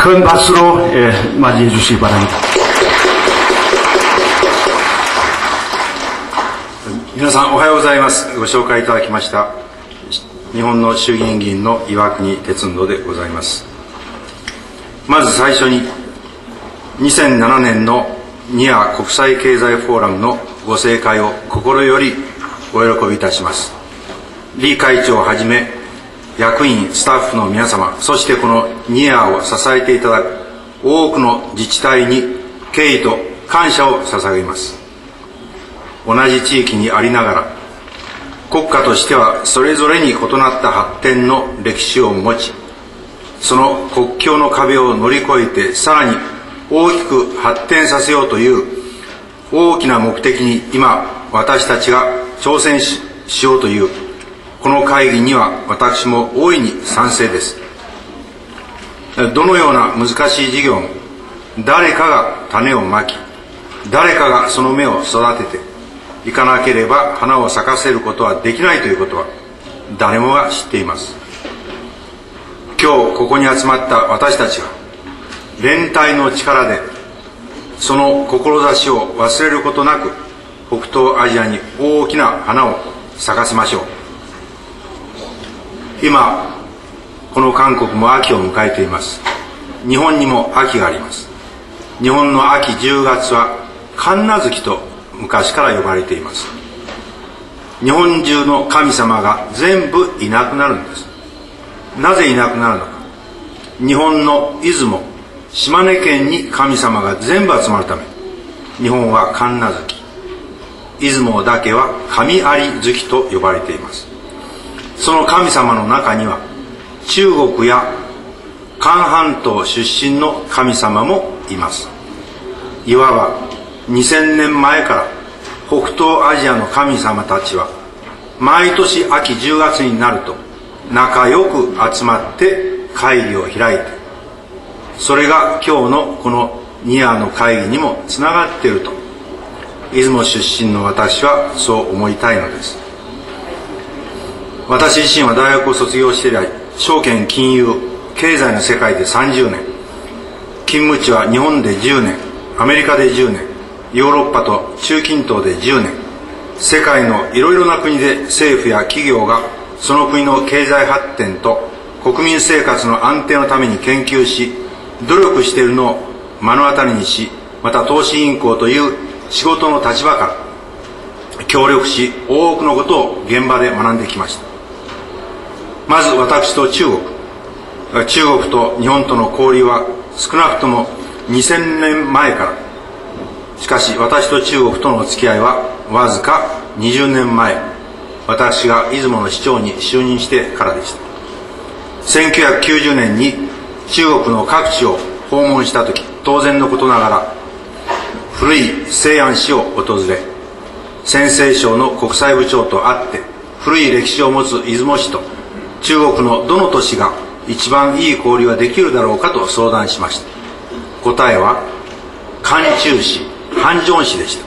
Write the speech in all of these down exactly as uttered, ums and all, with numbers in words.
큰 박수로 예, 맞이해 주시기 바랍니다. 皆さんおはようございます。ご紹介いただきました日本の衆議院議員の岩国哲人でございます。まず最初ににせんななねんのニア国際経済フォーラムのご盛会を心よりお喜びいたします。李会長をはじめ役員スタッフの皆様、そしてこのニアを支えていただく多くの自治体に敬意と感謝を捧げます。同じ地域にありながら国家としてはそれぞれに異なった発展の歴史を持ち、その国境の壁を乗り越えてさらに大きく発展させようという大きな目的に今私たちが挑戦 し, しようというこの会議には私も大いに賛成です。どのような難しい事業も誰かが種をまき、誰かがその芽を育てていかなければ花を咲かせることはできないということは誰もが知っています。今日ここに集まった私たちは連帯の力でその志を忘れることなく北東アジアに大きな花を咲かせましょう。今この韓国も秋を迎えています。日本にも秋があります。日本の秋じゅうがつは神無月と昔から呼ばれています。日本中の神様が全部いなくなるんです。なぜいなくなるのか。日本の出雲、島根県に神様が全部集まるため、日本は神無月、出雲だけは神有月と呼ばれています。その神様の中には中国や韓半島出身の神様もいます。いわばにせんねんまえから北東アジアの神様たちは毎年秋じゅうがつになると仲良く集まって会議を開いて、それが今日のこのニアの会議にもつながっていると出雲出身の私はそう思いたいのです。私自身は大学を卒業して以来、証券金融経済の世界でさんじゅうねん、勤務地は日本でじゅうねん、アメリカでじゅうねん、ヨーロッパと中近東でじゅうねん、世界のいろいろな国で政府や企業がその国の経済発展と国民生活の安定のために研究し努力しているのを目の当たりにし、また投資銀行という仕事の立場から協力し、多くのことを現場で学んできました。まず私と中国、中国と日本との交流は少なくともにせんねんまえから、しかし私と中国とのお付き合いはわずかにじゅうねんまえ、私が出雲の市長に就任してからでした。せんきゅうひゃくきゅうじゅうねんに中国の各地を訪問した時、当然のことながら古い西安市を訪れ、陝西省の国際部長と会って古い歴史を持つ出雲市と中国のどの都市が一番いい交流ができるだろうかと相談しました。答えは漢中市、漢中市でした。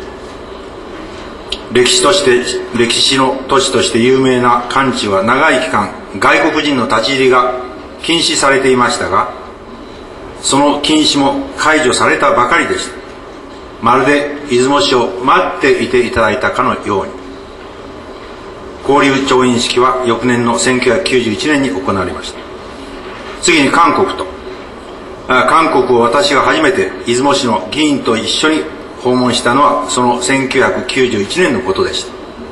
歴史として歴史の都市として有名な漢中は長い期間外国人の立ち入りが禁止されていましたが、その禁止も解除されたばかりでした。まるで出雲市を待っていていただいたかのように。交流調印式は翌年のせんきゅうひゃくきゅうじゅういちねんに行われました。次に韓国と、韓国を私が初めて出雲市の議員と一緒に訪問したのはそのせんきゅうひゃくきゅうじゅういちねんのことでした。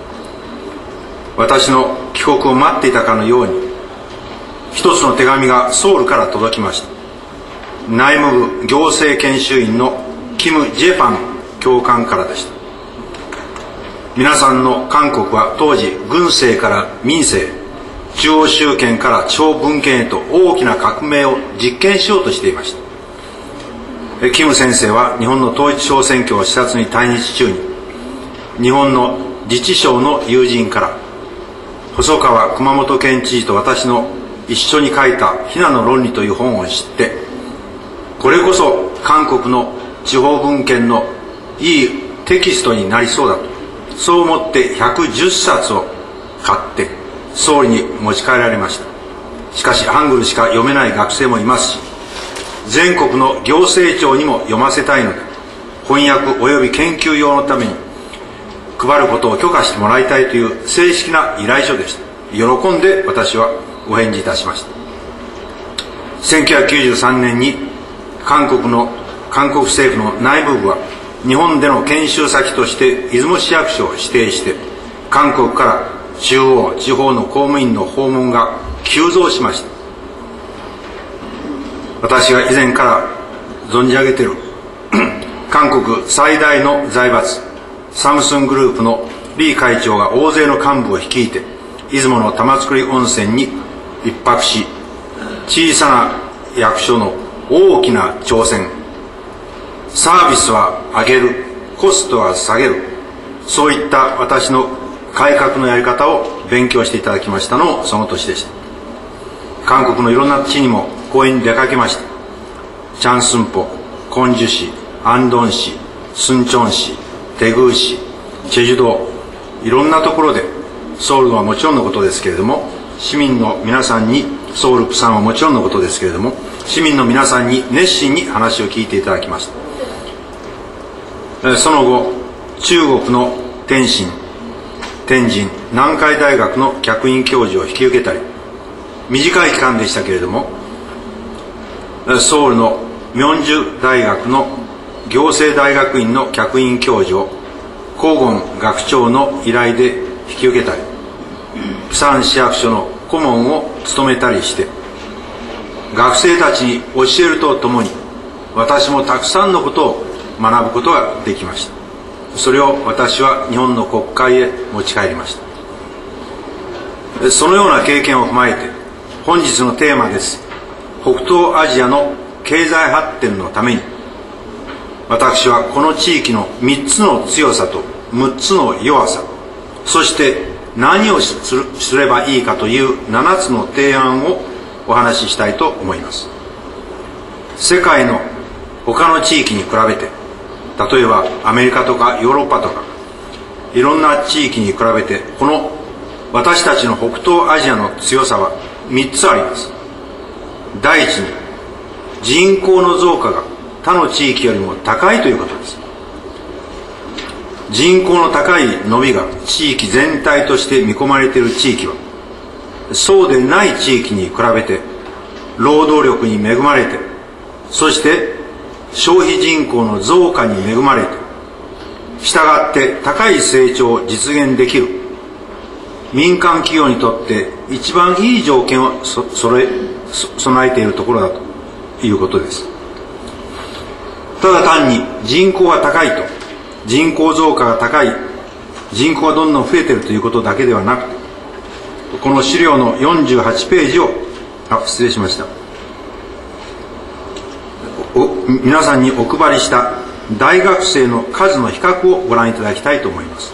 私の帰国を待っていたかのように一つの手紙がソウルから届きました。内務部行政研修員のキム・ジェファン教官からでした。皆さんの韓国は当時軍政から民政、中央集権から地方分権へと大きな革命を実験しようとしていました。キム先生は日本の統一地方選挙を視察に対日中に日本の自治省の友人から細川熊本県知事と私の一緒に書いた「ひなの論理」という本を知って、これこそ韓国の地方分権のいいテキストになりそうだと、そう思ってひゃくじゅっさつを買って総理に持ち帰られました。しかしハングルしか読めない学生もいますし、 全国の行政庁にも読ませたいので、翻訳及び研究用のために配ることを許可してもらいたいという正式な依頼書でした。喜んで私はお返事いたしました。せんきゅうひゃくきゅうじゅうさんねんに韓国の韓国政府の内部部は日本での研修先として出雲市役所を指定して、韓国から中央地方の公務員の訪問が急増しました。私が以前から存じ上げている韓国最大の財閥サムスングループのリー会長が大勢の幹部を率いて出雲の玉造温泉に一泊し、小さな役所の大きな挑戦、サービスは上げる、コストは下げる、そういった私の改革のやり方を勉強していただきましたのもその年でした。韓国のいろんな地にも講演に出かけました。チャンスンポ、コンジュ市、アンドン市、スンチョン市、テグー市、チェジュ島、いろんなところでソウルはもちろんのことですけれども、市民の皆さんに、ソウル、プサンはもちろんのことですけれども、市民の皆さんに熱心に話を聞いていただきました。その後、中国の天津、天津、南海大学の客員教授を引き受けたり、短い期間でしたけれども、ソウルの明珠大学の行政大学院の客員教授を黄金学長の依頼で引き受けたり、プサン市役所の顧問を務めたりして、学生たちに教えるとともに、私もたくさんのことを学ぶことができました。それを私は日本の国会へ持ち帰りました。そのような経験を踏まえて、本日のテーマです。北東アジアの経済発展のために、私はこの地域のみっつの強さとむっつの弱さ、そして何をするすればいいかというななつの提案をお話ししたいと思います。世界の他の地域に比べて、例えばアメリカとかヨーロッパとかいろんな地域に比べて、この私たちの北東アジアの強さはみっつあります。第一に、人口の増加が他の地域よりも高いということです。人口の高い伸びが地域全体として見込まれている地域は、そうでない地域に比べて労働力に恵まれて、そして消費人口の増加に恵まれて、したがって高い成長を実現できる民間企業にとって一番いい条件をそそれそ備えているところだということです。ただ単に人口が高いと、人口増加が高い、人口がどんどん増えているということだけではなくて、この資料のよんじゅうはちページを、あ、失礼しました。お皆さんにお配りした大学生の数の比較をご覧いただきたいと思います。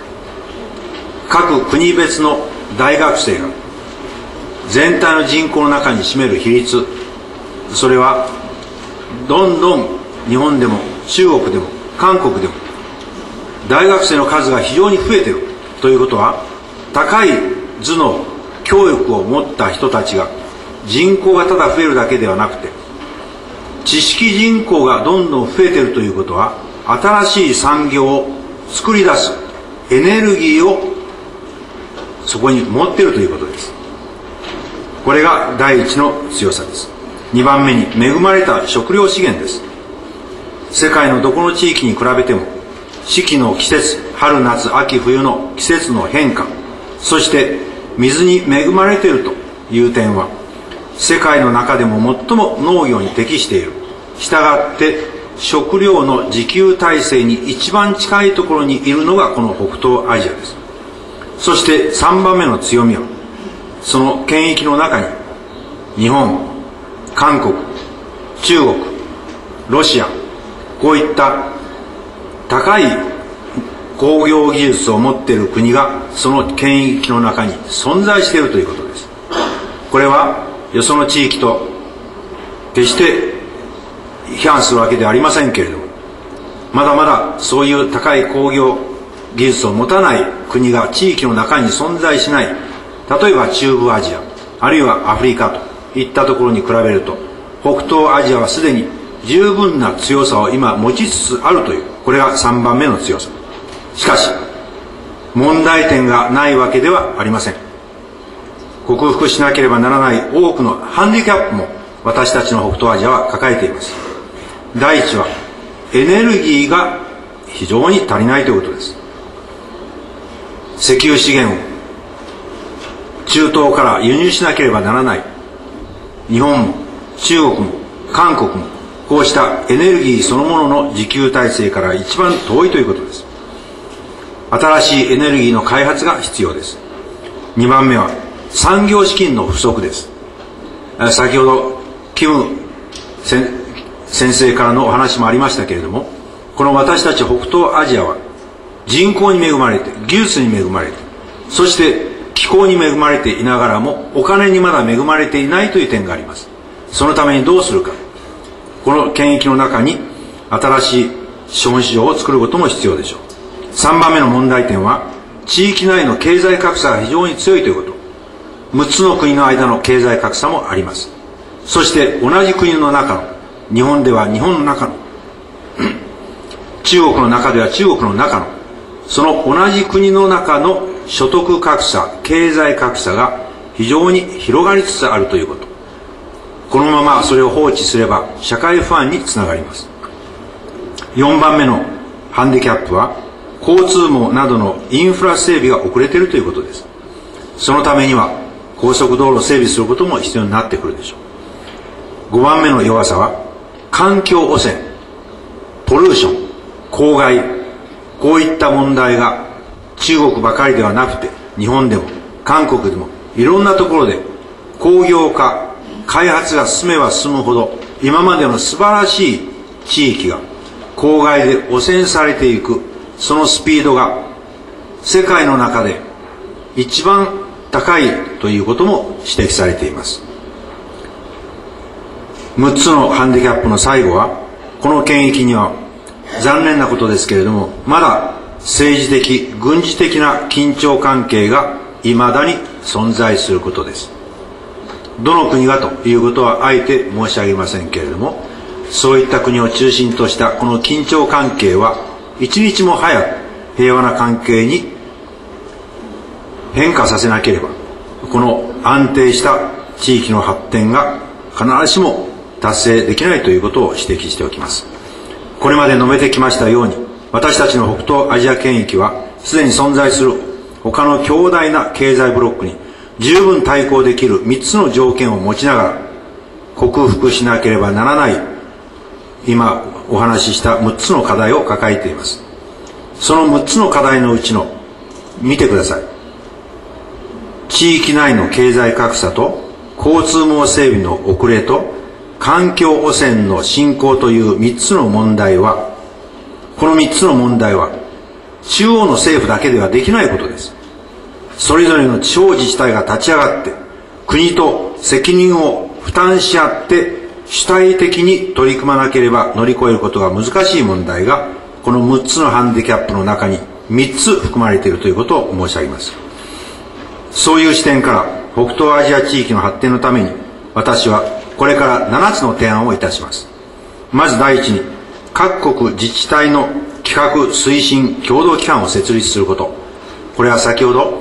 各国別の大学生が全体の人口の中に占める比率、それはどんどん日本でも中国でも韓国でも大学生の数が非常に増えているということは、高い頭脳教育を持った人たちが人口がただ増えるだけではなくて、知識人口がどんどん増えているということは、新しい産業を作り出すエネルギーをそこに持っているということです。これが第一の強さです。にばんめに、恵まれた食料資源です。世界のどこの地域に比べても、四季の季節、春夏秋冬の季節の変化、そして水に恵まれているという点は、世界の中でも最も農業に適している。したがって食料の自給体制に一番近いところにいるのがこの北東アジアです。そしてさんばんめの強みは、その圏域の中に日本、韓国、中国、ロシア、こういった高い工業技術を持っている国がその圏域の中に存在しているということです。これはよその地域と決して批判するわけではありませんけれども、まだまだそういう高い工業技術を持たない国が地域の中に存在しない、例えば中部アジア、あるいはアフリカといったところに比べると、 北東アジアはすでに十分な強さを今持ちつつあるという、これがさんばんめの強さ。しかし、問題点がないわけではありません。克服しなければならない多くのハンディキャップも私たちの北東アジアは抱えています。第一は、エネルギーが非常に足りないということです。石油資源を中東から輸入しなければならない。日本も中国も韓国もこうしたエネルギーそのものの自給体制から一番遠いということです。新しいエネルギーの開発が必要です。にばんめは産業資金の不足です。先ほどキム先生からのお話もありましたけれども、この私たち北東アジアは人口に恵まれて、技術に恵まれて、そして気候に恵まれていながらもお金にまだ恵まれていないという点があります。そのためにどうするか、この権益の中に新しい資本市場を作ることも必要でしょう。さんばんめの問題点は、地域内の経済格差が非常に強いということ。むっつの国の間の経済格差もあります。そして同じ国の中の、日本では日本の中の中国の中では中国の中の、その同じ国の中の所得格差、経済格差が非常に広がりつつあるということ。このままそれを放置すれば社会不安につながります。よんばんめのハンディキャップは、交通網などのインフラ整備が遅れているということです。そのためには高速道路を整備することも必要になってくるでしょう。ごばんめの弱さは、環境汚染、ポリューション、公害、こういった問題が中国ばかりではなくて、日本でも韓国でもいろんなところで工業化、開発が進めば進むほど、今までの素晴らしい地域が公害で汚染されていく、そのスピードが世界の中で一番高いということも指摘されています。むっつのハンディキャップの最後は、この権益には残念なことですけれども、まだ政治的、軍事的な緊張関係がいまだに存在することです。どの国がということはあえて申し上げませんけれども、そういった国を中心としたこの緊張関係は一日も早く平和な関係に変化させなければ、この安定した地域の発展が必ずしも達成できないということを指摘しておきます。これまで述べてきましたように、私たちの北東アジア圏域はすでに存在する他の強大な経済ブロックに十分対抗できるみっつの条件を持ちながら、克服しなければならない今お話ししたむっつの課題を抱えています。そのむっつの課題のうちの、見てください。地域内の経済格差と交通網整備の遅れと環境汚染の進行というみっつの問題は、このみっつの問題は中央の政府だけではできないことです。それぞれの地方自治体が立ち上がって国と責任を負担し合って主体的に取り組まなければ乗り越えることが難しい問題が、このむっつのハンディキャップの中にみっつ含まれているということを申し上げます。そういう視点から北東アジア地域の発展のために、私はこれからななつの提案をいたします。まず第一に、各国自治体の企画推進共同機関を設立すること。これは先ほど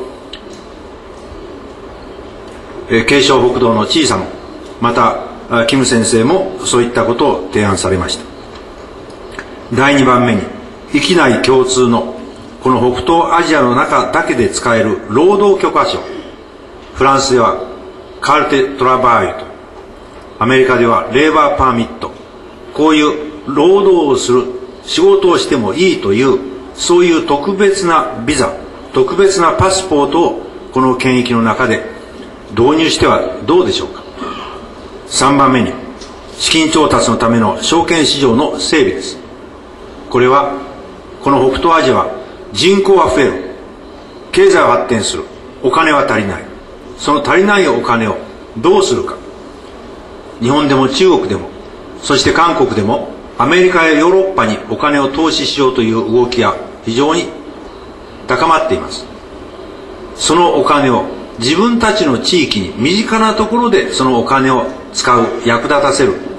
京尚北道の小さも、またキム先生もそういったことを提案されました。だいにばんめに、域内共通のこの北東アジアの中だけで使える労働許可証、フランスではカルテ・トラバーユと、アメリカではレーバーパーミット、こういう労働をする、仕事をしてもいいという、そういう特別なビザ、特別なパスポートをこの権益の中で導入してはどうでしょうか。さんばんめに、資金調達のための証券市場の整備です。これはこの北東アジアは人口は増える、経済は発展する、お金は足りない。その足りないお金をどうするか。日本でも中国でも、そして韓国でもアメリカやヨーロッパにお金を投資しようという動きが非常に高まっています。そのお金を自分たちの地域に身近なところでそのお金を使う、役立たせる、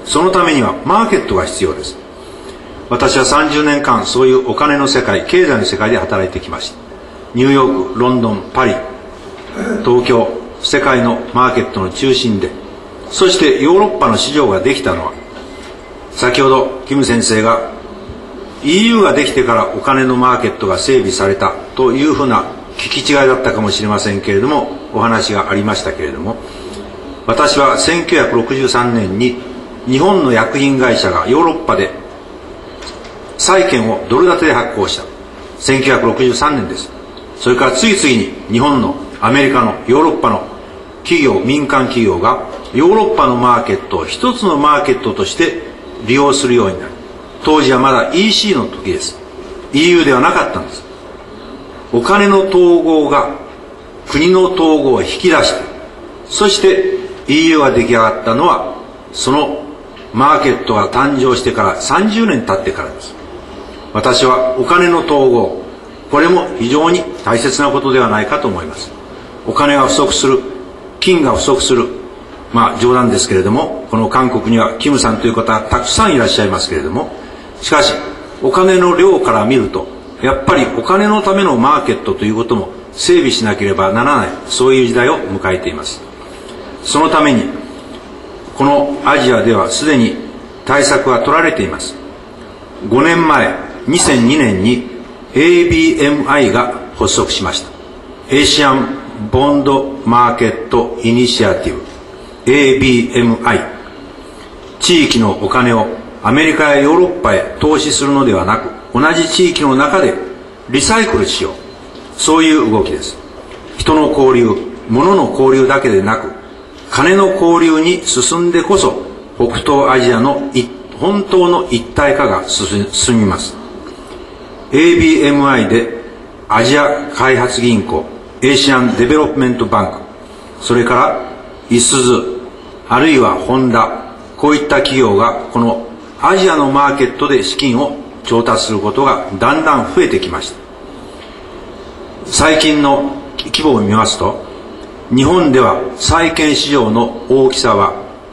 そのためにはマーケットが必要です。私はさんじゅうねんかん、そういうお金の世界、経済の世界で働いてきました。ニューヨーク、ロンドン、パリ、東京、世界のマーケットの中心で、そしてヨーロッパの市場ができたのは、先ほどキム先生が イーユー ができてからお金のマーケットが整備されたというふうな聞き違いだったかもしれませんけれども、お話がありましたけれども、私はせんきゅうひゃくろくじゅうさんねんに日本の薬品会社がヨーロッパで債券をドル建てで発行した。せんきゅうひゃくろくじゅうさんねんです。それから次々に日本の、アメリカの、ヨーロッパの企業、民間企業がヨーロッパのマーケットを一つのマーケットとして利用するようになる。当時はまだ イーシー の時です。イーユー ではなかったんです。お金の統合が国の統合を引き出して、そして イーユー が出来上がったのは、そのマーケットが誕生してからさんじゅうねん経ってからです。私はお金の統合、これも非常に大切なことではないかと思います。お金が不足する、金が不足する、まあ冗談ですけれども、この韓国にはキムさんという方たくさんいらっしゃいますけれども、しかしお金の量から見ると、やっぱりお金のためのマーケットということも整備しなければならない、そういう時代を迎えています。そのためにこのアジアではすでに対策が取られています。ごねんまえ、にせんにねんに エービーエムアイ が発足しました。エーシアンボンドマーケットイニシアティブ エービーエムアイ、 地域のお金をアメリカやヨーロッパへ投資するのではなく、同じ地域の中でリサイクルしよう、そういう動きです。人の交流、物の交流だけでなく、金の交流に進んでこそ北東アジアの本当の一体化が進みます。 エービーエムアイ でアジア開発銀行、エーシアンデベロップメントバンク、それからイスズ、あるいはホンダ、こういった企業がこのアジアのマーケットで資金を調達することがだんだん増えてきました。最近の規模を見ますと、日本では債券市場の大きさは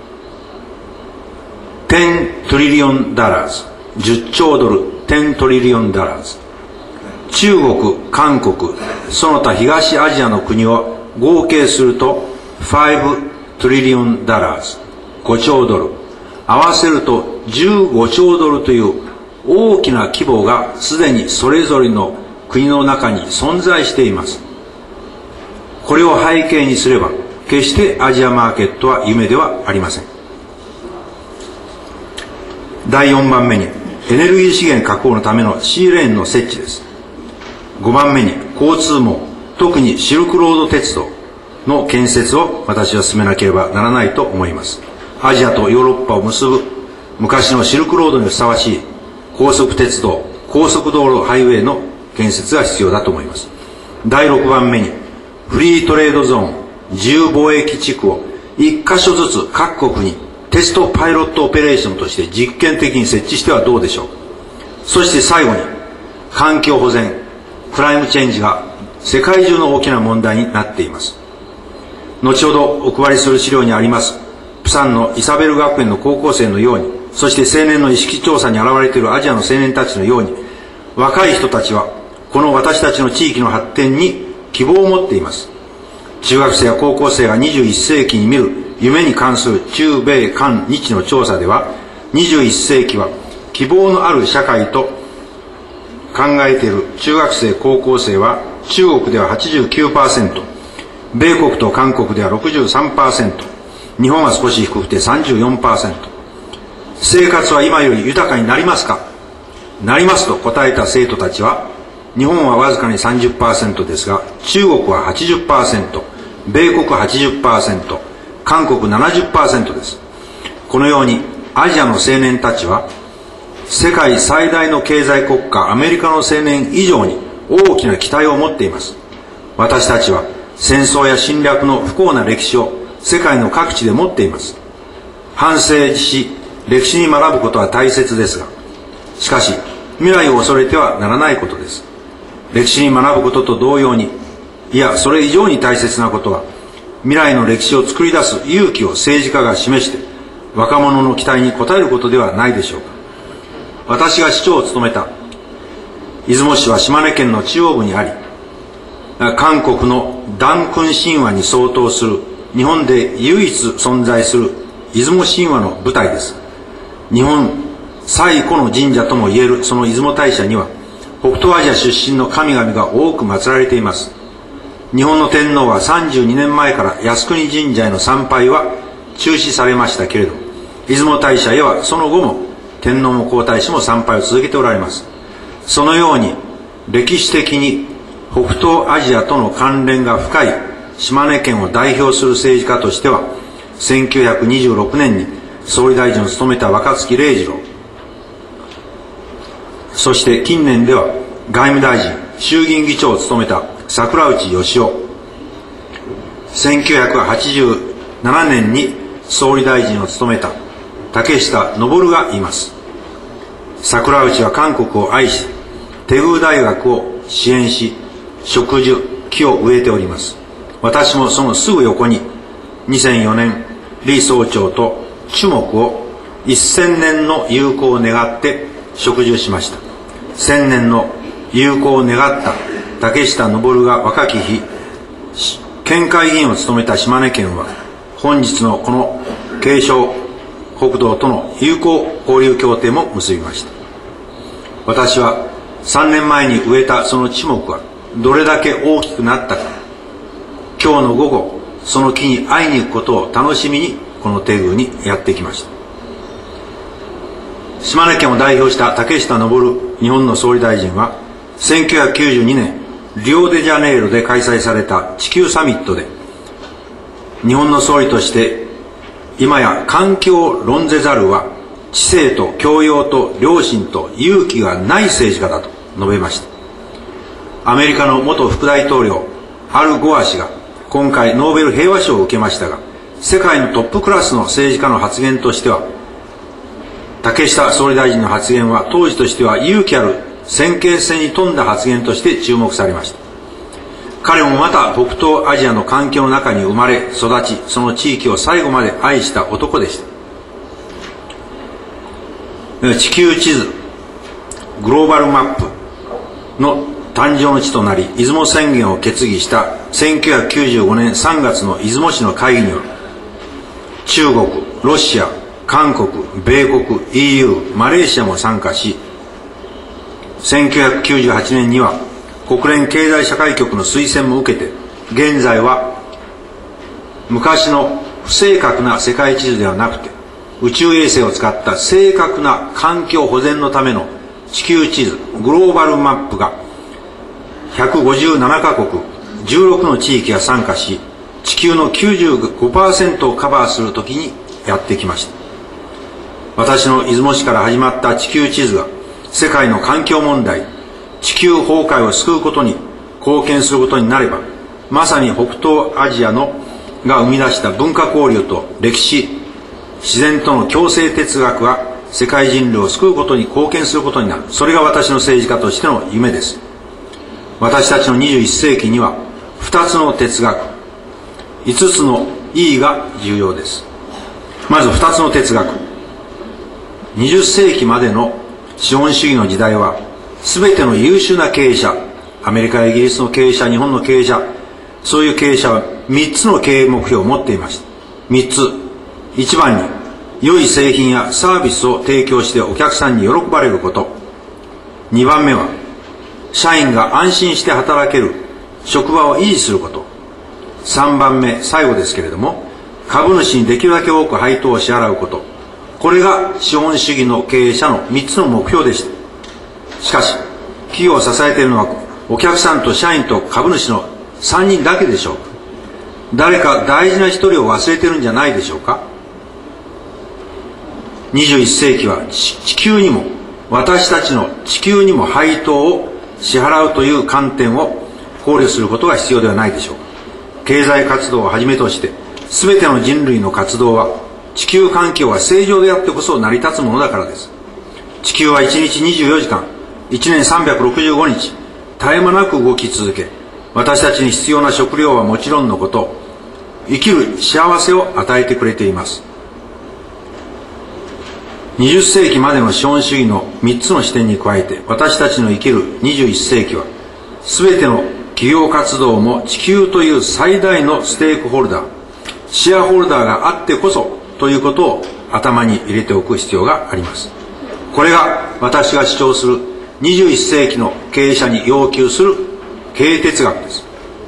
じゅうトリリオンダラーズ、じゅっちょうドル、じゅうトリリオンダラーズ。中国、韓国、その他東アジアの国を合計するとごトリリオンダラーズ、ごちょうドル、合わせるとじゅうごちょうドルという大きな規模がすでにそれぞれの国の中に存在しています。これを背景にすれば、決してアジアマーケットは夢ではありません。だいよんばんめに、エネルギー資源確保のためのシーレーンの設置です。ごばんめに、交通網、特にシルクロード鉄道の建設を私は進めなければならないと思います。アジアとヨーロッパを結ぶ昔のシルクロードにふさわしい高速鉄道、高速道路ハイウェイの建設が必要だと思います。だいろくばんめに、フリートレードゾーン、自由貿易地区を一箇所ずつ各国にテストパイロットオペレーションとして実験的に設置してはどうでしょう。そして最後に、環境保全、クライムチェンジが世界中の大きな問題になっています。後ほどお配りする資料にあります、プサンのイサベル学園の高校生のように、そして青年の意識調査に現れているアジアの青年たちのように、若い人たちはこの私たちの地域の発展に希望を持っています。中学生や高校生がにじゅういっせいきに見る夢に関する中米韓日の調査では、にじゅういっせいきは希望のある社会と考えている中学生高校生は中国では はちじゅうきゅうパーセント、米国と韓国では ろくじゅうさんパーセント、日本は少し低くて さんじゅうよんパーセント。 生活は今より豊かになりますか。なりますと答えた生徒たちは、日本はわずかに さんじゅっパーセント ですが、中国は はちじゅっパーセント、米国 はちじゅっパーセント、韓国 ななじゅっパーセント です。このようにアジアの青年たちは世界最大の経済国家アメリカの青年以上に大きな期待を持っています。私たちは戦争や侵略の不幸な歴史を世界の各地で持っています。反省し歴史に学ぶことは大切ですが、しかし未来を恐れてはならないことです。歴史に学ぶことと同様に、いやそれ以上に大切なことは、未来の歴史を作り出す勇気を政治家が示して、 若者の期待に応えることではないでしょうか。私が市長を務めた出雲市は島根県の中央部にあり、韓国のダンクン神話に相当する日本で唯一存在する出雲神話の舞台です。日本最古の神社ともいえるその出雲大社には、北東アジア出身の神々が多く祀られています。日本の天皇はさんじゅうにねんまえから靖国神社への参拝は中止されましたけれど、出雲大社へはその後も天皇も皇太子も参拝を続けておられます。そのように歴史的に北東アジアとの関連が深い島根県を代表する政治家としては、せんきゅうひゃくにじゅうろくねんに総理大臣を務めた若槻礼次郎、そして近年では外務大臣、衆議院議長を務めた桜内義雄、せんきゅうひゃくはちじゅうななねんに総理大臣を務めた竹下登がいます。桜内は韓国を愛し、テグ大学を支援し、植樹、木を植えております。私もそのすぐ横ににせんよねん李総長と樹木をせんねんの友好を願って植樹しました。せんねんの友好を願った竹下登が若き日県会議員を務めた島根県は、本日のこの慶尚北道との友好交流協定も結びました。私はさんねんまえに植えたその樹木はどれだけ大きくなったか、今日の午後その木に会いに行くことを楽しみにこのテグにやってきました。島根県を代表した竹下登日本の総理大臣は、せんきゅうひゃくきゅうじゅうにねんリオデジャネイロで開催された地球サミットで、日本の総理として今や環境論ぜざるは知性と教養と良心と勇気がない政治家だと述べました。アメリカの元副大統領アル・ゴア氏が今回ノーベル平和賞を受けましたが、世界のトップクラスの政治家の発言としては、竹下総理大臣の発言は当時としては勇気ある先見性に富んだ発言として注目されました。彼もまた北東アジアの環境の中に生まれ育ち、その地域を最後まで愛した男でした。地球地図グローバルマップの誕生の地となり、出雲宣言を決議したせんきゅうひゃくきゅうじゅうごねんさんがつの出雲市の会議には、中国、ロシア、韓国、米国、イーユー、マレーシアも参加し、せんきゅうひゃくきゅうじゅうはちねんには国連経済社会局の推薦も受けて、現在は昔の不正確な世界地図ではなくて、宇宙衛星を使った正確な環境保全のための地球地図グローバルマップがひゃくごじゅうななかこくじゅうろくの地域が参加し、地球の きゅうじゅうごパーセント をカバーするときにやってきました。私の出雲市から始まった地球地図が世界の環境問題、地球崩壊を救うことに貢献することになれば、まさに北東アジアのが生み出した文化交流と歴史、自然との共生哲学が世界人類を救うことに貢献することになる。それが私の政治家としての夢です。私たちのにじゅういっせいきにはふたつの哲学、いつつの意義が重要です。まずふたつの哲学。にじゅっせいきまでの資本主義の時代は、すべての優秀な経営者、アメリカやイギリスの経営者、日本の経営者、そういう経営者はみっつの経営目標を持っていました。みっつ。いちばんに、良い製品やサービスを提供してお客さんに喜ばれること。にばんめは、社員が安心して働ける職場を維持すること。さんばんめ、最後ですけれども、株主にできるだけ多く配当を支払うこと。これが資本主義の経営者のみっつの目標でした。しかし、企業を支えているのはお客さんと社員と株主のさんにんだけでしょうか。誰か大事なひとりを忘れてるんじゃないでしょうか。にじゅういっせいきは地球にも、私たちの地球にも配当を支払うという観点を考慮することが必要ではないでしょうか。経済活動をはじめとして全ての人類の活動は地球環境が正常であってこそ成り立つものだからです。地球はいちにちにじゅうよじかん、いちねんさんびゃくろくじゅうごにち絶え間なく動き続け、私たちに必要な食料はもちろんのこと、生きる幸せを与えてくれています。 にじゅっせいきまでの資本主義のみっつの視点に加えて、私たちの生きるにじゅういっせいきは、すべての企業活動も地球という最大のステークホルダー、シェアホルダーがあってこそということを頭に入れておく必要があります。これが私が主張するにじゅういっせいきの経営者に要求する経営哲学です。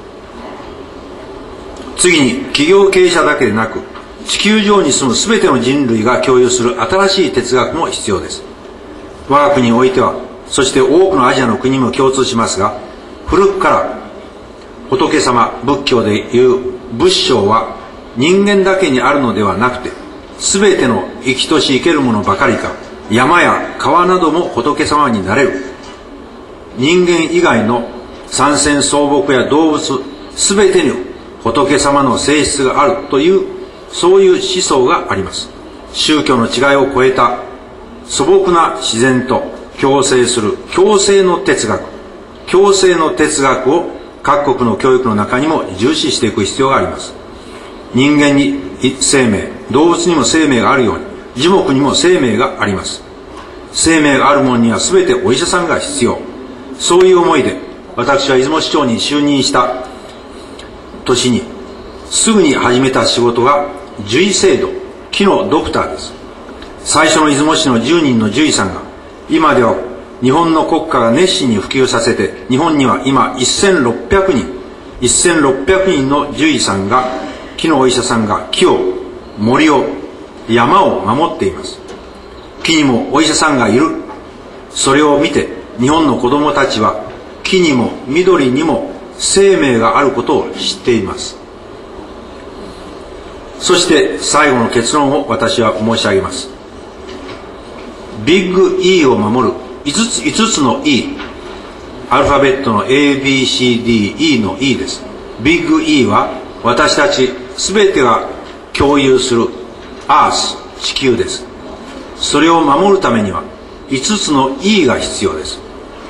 次に、企業経営者だけでなく、地球上に住むすべての人類が共有する新しい哲学も必要です。我が国においては、そして多くのアジアの国も共通しますが、古くから仏様、仏教でいう仏性は人間だけにあるのではなくて、すべての生きとし生けるものばかりか、山や川なども仏様になれる。人間以外の三線草木や動物、すべてに仏様の性質があるという、そういう思想があります。宗教の違いを超えた素朴な自然と共生する共生の哲学、共生の哲学を各国の教育の中にも重視していく必要があります。人間に生命、動物にも生命があるように、樹木にも生命があります。生命がある者には全てお医者さんが必要。そういう思いで、私は出雲市長に就任した年に、すぐに始めた仕事が獣医制度、木のドクターです。最初の出雲市のじゅうにんの獣医さんが、今では日本の国家が熱心に普及させて、日本には今せんろっぴゃくにん、せんろっぴゃくにんの獣医さんが、木のお医者さんが木を、森を、山を守っています。木にもお医者さんがいる。それを見て、日本の子供たちは、木にも緑にも生命があることを知っています。そして最後の結論を私は申し上げます。ビッグ E を守る5つ、5つの E、アルファベットの エービーシーディーイー の E です。ビッグ E は私たちすべてが共有するアース、地球です。それを守るためにはいつつの E が必要です。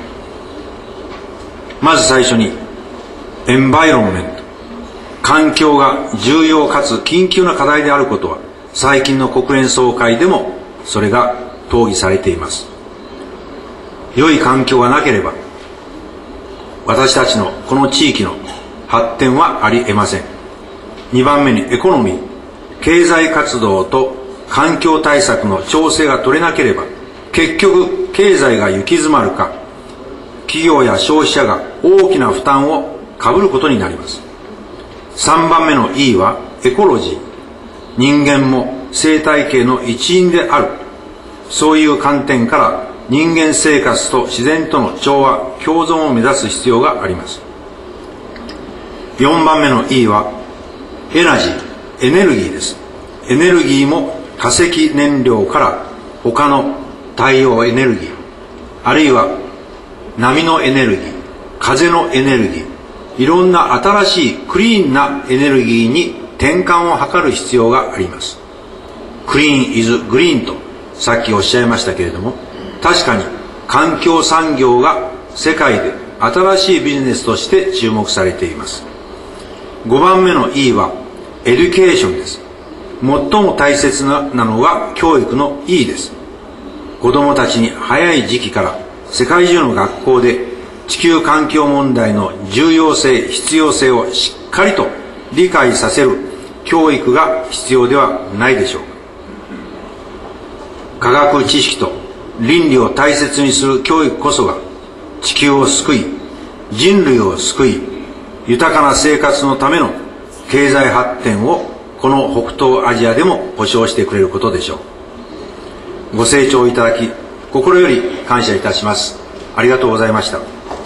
まず最初にエンバイロンメント、環境が重要かつ緊急な課題であることは最近の国連総会でもそれが討議されています。良い環境がなければ私たちのこの地域の発展はありえません。にばんめにエコノミー、経済活動と環境対策の調整が取れなければ結局経済が行き詰まるか、企業や消費者が大きな負担をかぶることになります。さんばんめの E はエコロジー、人間も生態系の一員である。そういう観点から人間生活と自然との調和、共存を目指す必要があります。よんばんめの E はエナジー、エネルギーです。エネルギーも化石燃料から他の太陽エネルギー、あるいは波のエネルギー、風のエネルギー、いろんな新しいクリーンなエネルギーに転換を図る必要があります。クリーン is グリーンとさっきおっしゃいましたけれども、確かに環境産業が世界で新しいビジネスとして注目されています。ごばんめの E はエデュケーションです。最も大切なのが教育の E です。子どもたちに早い時期から世界中の学校で地球環境問題の重要性、必要性をしっかりと理解させる教育が必要ではないでしょうか。科学知識と倫理を大切にする教育こそが地球を救い、人類を救い、豊かな生活のための経済発展をこの北東アジアでも保障してくれることでしょう。ご清聴いただき心より感謝いたします。ありがとうございました。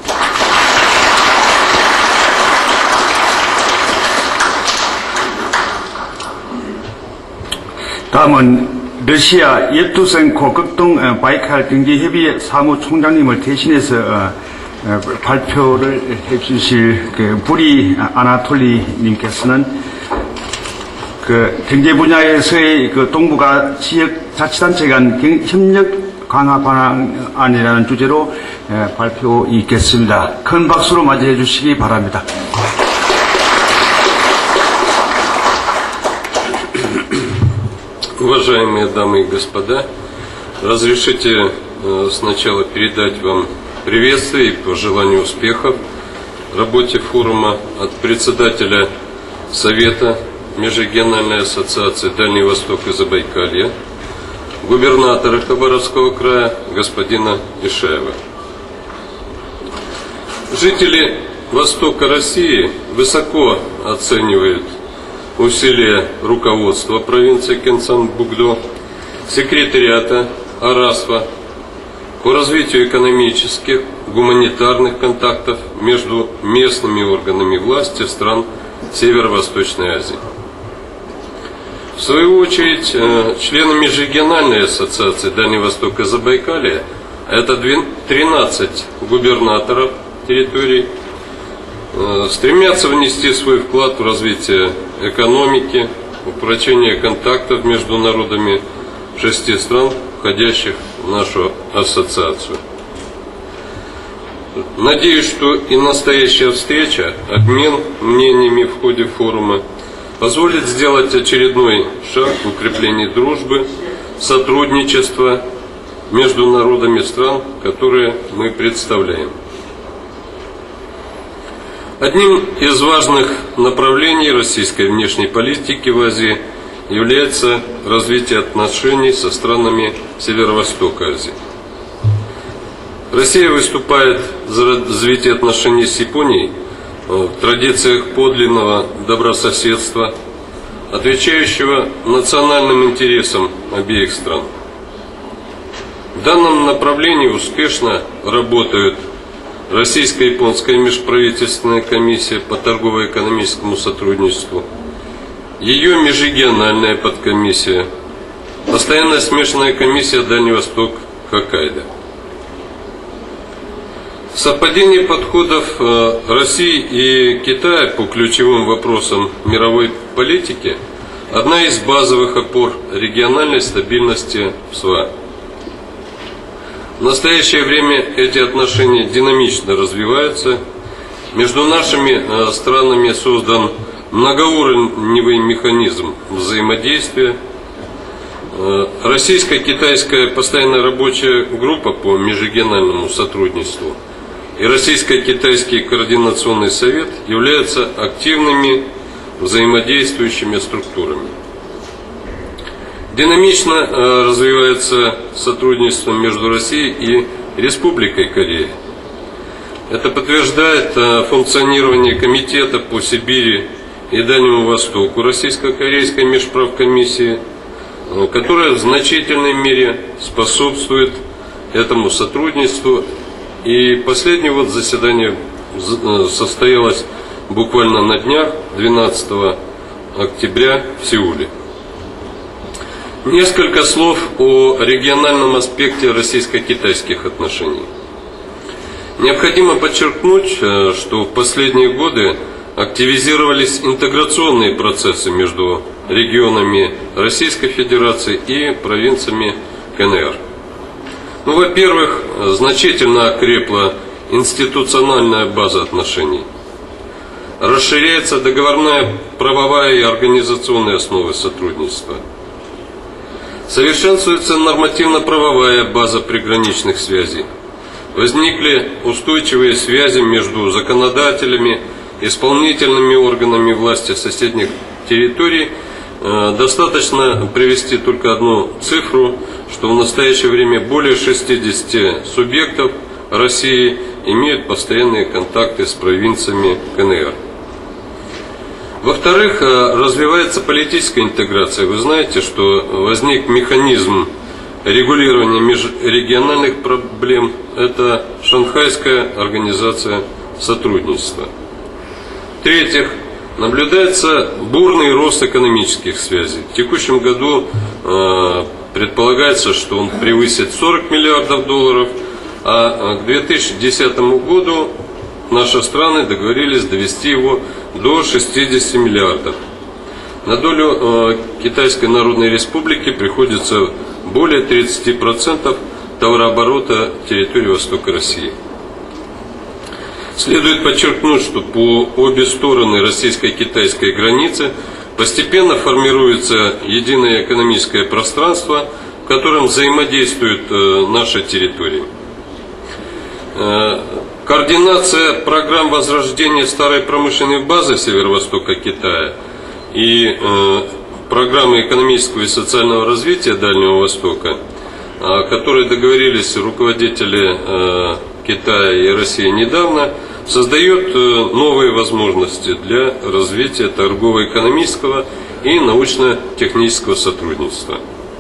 다음은 러시아 열두성 고극동 바이칼 경제협의회 사무총장님을 대신해서 발표를 해주실 그 부리 아나톨리님께서는 그 경제 분야에서의 그 동북아 지역 자치단체 간 협력 강화 방안이라는 주제로 발표있겠습니다. 큰 박수로 맞이해 주시기 바랍니다. Уважаемые дамы и господа, Разрешите э, сначала передать вам приветствие и пожелание успехов в работе форума от председателя Совета Межрегиональной ассоциации Дальний Восток и Забайкалье, губернатора Хабаровского края господина Ишаева. Жители Востока России высоко оценивают усилия руководства провинции Кенсан-Бугдо, секретариата АРАСФа по развитию экономических, гуманитарных контактов между местными органами власти стран Северо-Восточной Азии. В свою очередь, члены Межрегиональной ассоциации Дальнего Востока и Забайкалья, это тринадцать губернаторов территорий, стремятся внести свой вклад в развитие экономики, упрочение контактов между народами шести стран, входящих в нашу ассоциацию. Надеюсь, что и настоящая встреча, обмен мнениями в ходе форума позволит сделать очередной шаг в укреплении дружбы, сотрудничества между народами стран, которые мы представляем. Одним из важных направлений российской внешней политики в Азии является развитие отношений со странами Северо-Востока Азии. Россия выступает за развитие отношений с Японией в традициях подлинного добрососедства, отвечающего национальным интересам обеих стран. В данном направлении успешно работают Российско-японская межправительственная комиссия по торгово-экономическому сотрудничеству, ее межрегиональная подкомиссия, постоянная смешанная комиссия Дальний Восток Хоккайдо. Совпадение подходов России и Китая по ключевым вопросам мировой политики – одна из базовых опор региональной стабильности в СВА. В настоящее время эти отношения динамично развиваются. Между нашими странами создан многоуровневый механизм взаимодействия. Российско-китайская постоянная рабочая группа по межрегиональному сотрудничеству и Российско-китайский координационный совет являются активными взаимодействующими структурами. Динамично развивается сотрудничество между Россией и Республикой Корея. Это подтверждает функционирование Комитета по Сибири и Дальнему Востоку Российско-корейской межправкомиссии, которая в значительной мере способствует этому сотрудничеству. И последнее вот заседание состоялось буквально на днях, двенадцатого октября в Сеуле. Несколько слов о региональном аспекте российско-китайских отношений. Необходимо подчеркнуть, что в последние годы активизировались интеграционные процессы между регионами Российской Федерации и провинциями КНР. Ну, во-первых, значительно окрепла институциональная база отношений. Расширяется договорная, правовая и организационная основы сотрудничества. Совершенствуется нормативно-правовая база приграничных связей. Возникли устойчивые связи между законодателями, исполнительными органами власти соседних территорий. Достаточно привести только одну цифру, что в настоящее время более шестидесяти субъектов России имеют постоянные контакты с провинциями КНР. Во-вторых, развивается политическая интеграция. Вы знаете, что возник механизм регулирования межрегиональных проблем. Это Шанхайская организация сотрудничества. В-третьих, наблюдается бурный рост экономических связей. В текущем году э, предполагается, что он превысит сорок миллиардов долларов, а к две тысячи десятому году наши страны договорились довести его до шестидесяти миллиардов. На долю э, Китайской Народной Республики приходится более тридцати процентов товарооборота территории Востока России. Следует подчеркнуть, что по обе стороны российско-китайской границы постепенно формируется единое экономическое пространство, в котором взаимодействуют наши территории. Координация программ возрождения старой промышленной базы северо-востока Китая и программы экономического и социального развития Дальнего Востока, о которой договорились руководители Китая и России недавно, создает новые возможности для развития торгово-экономического и научно-технического сотрудничества.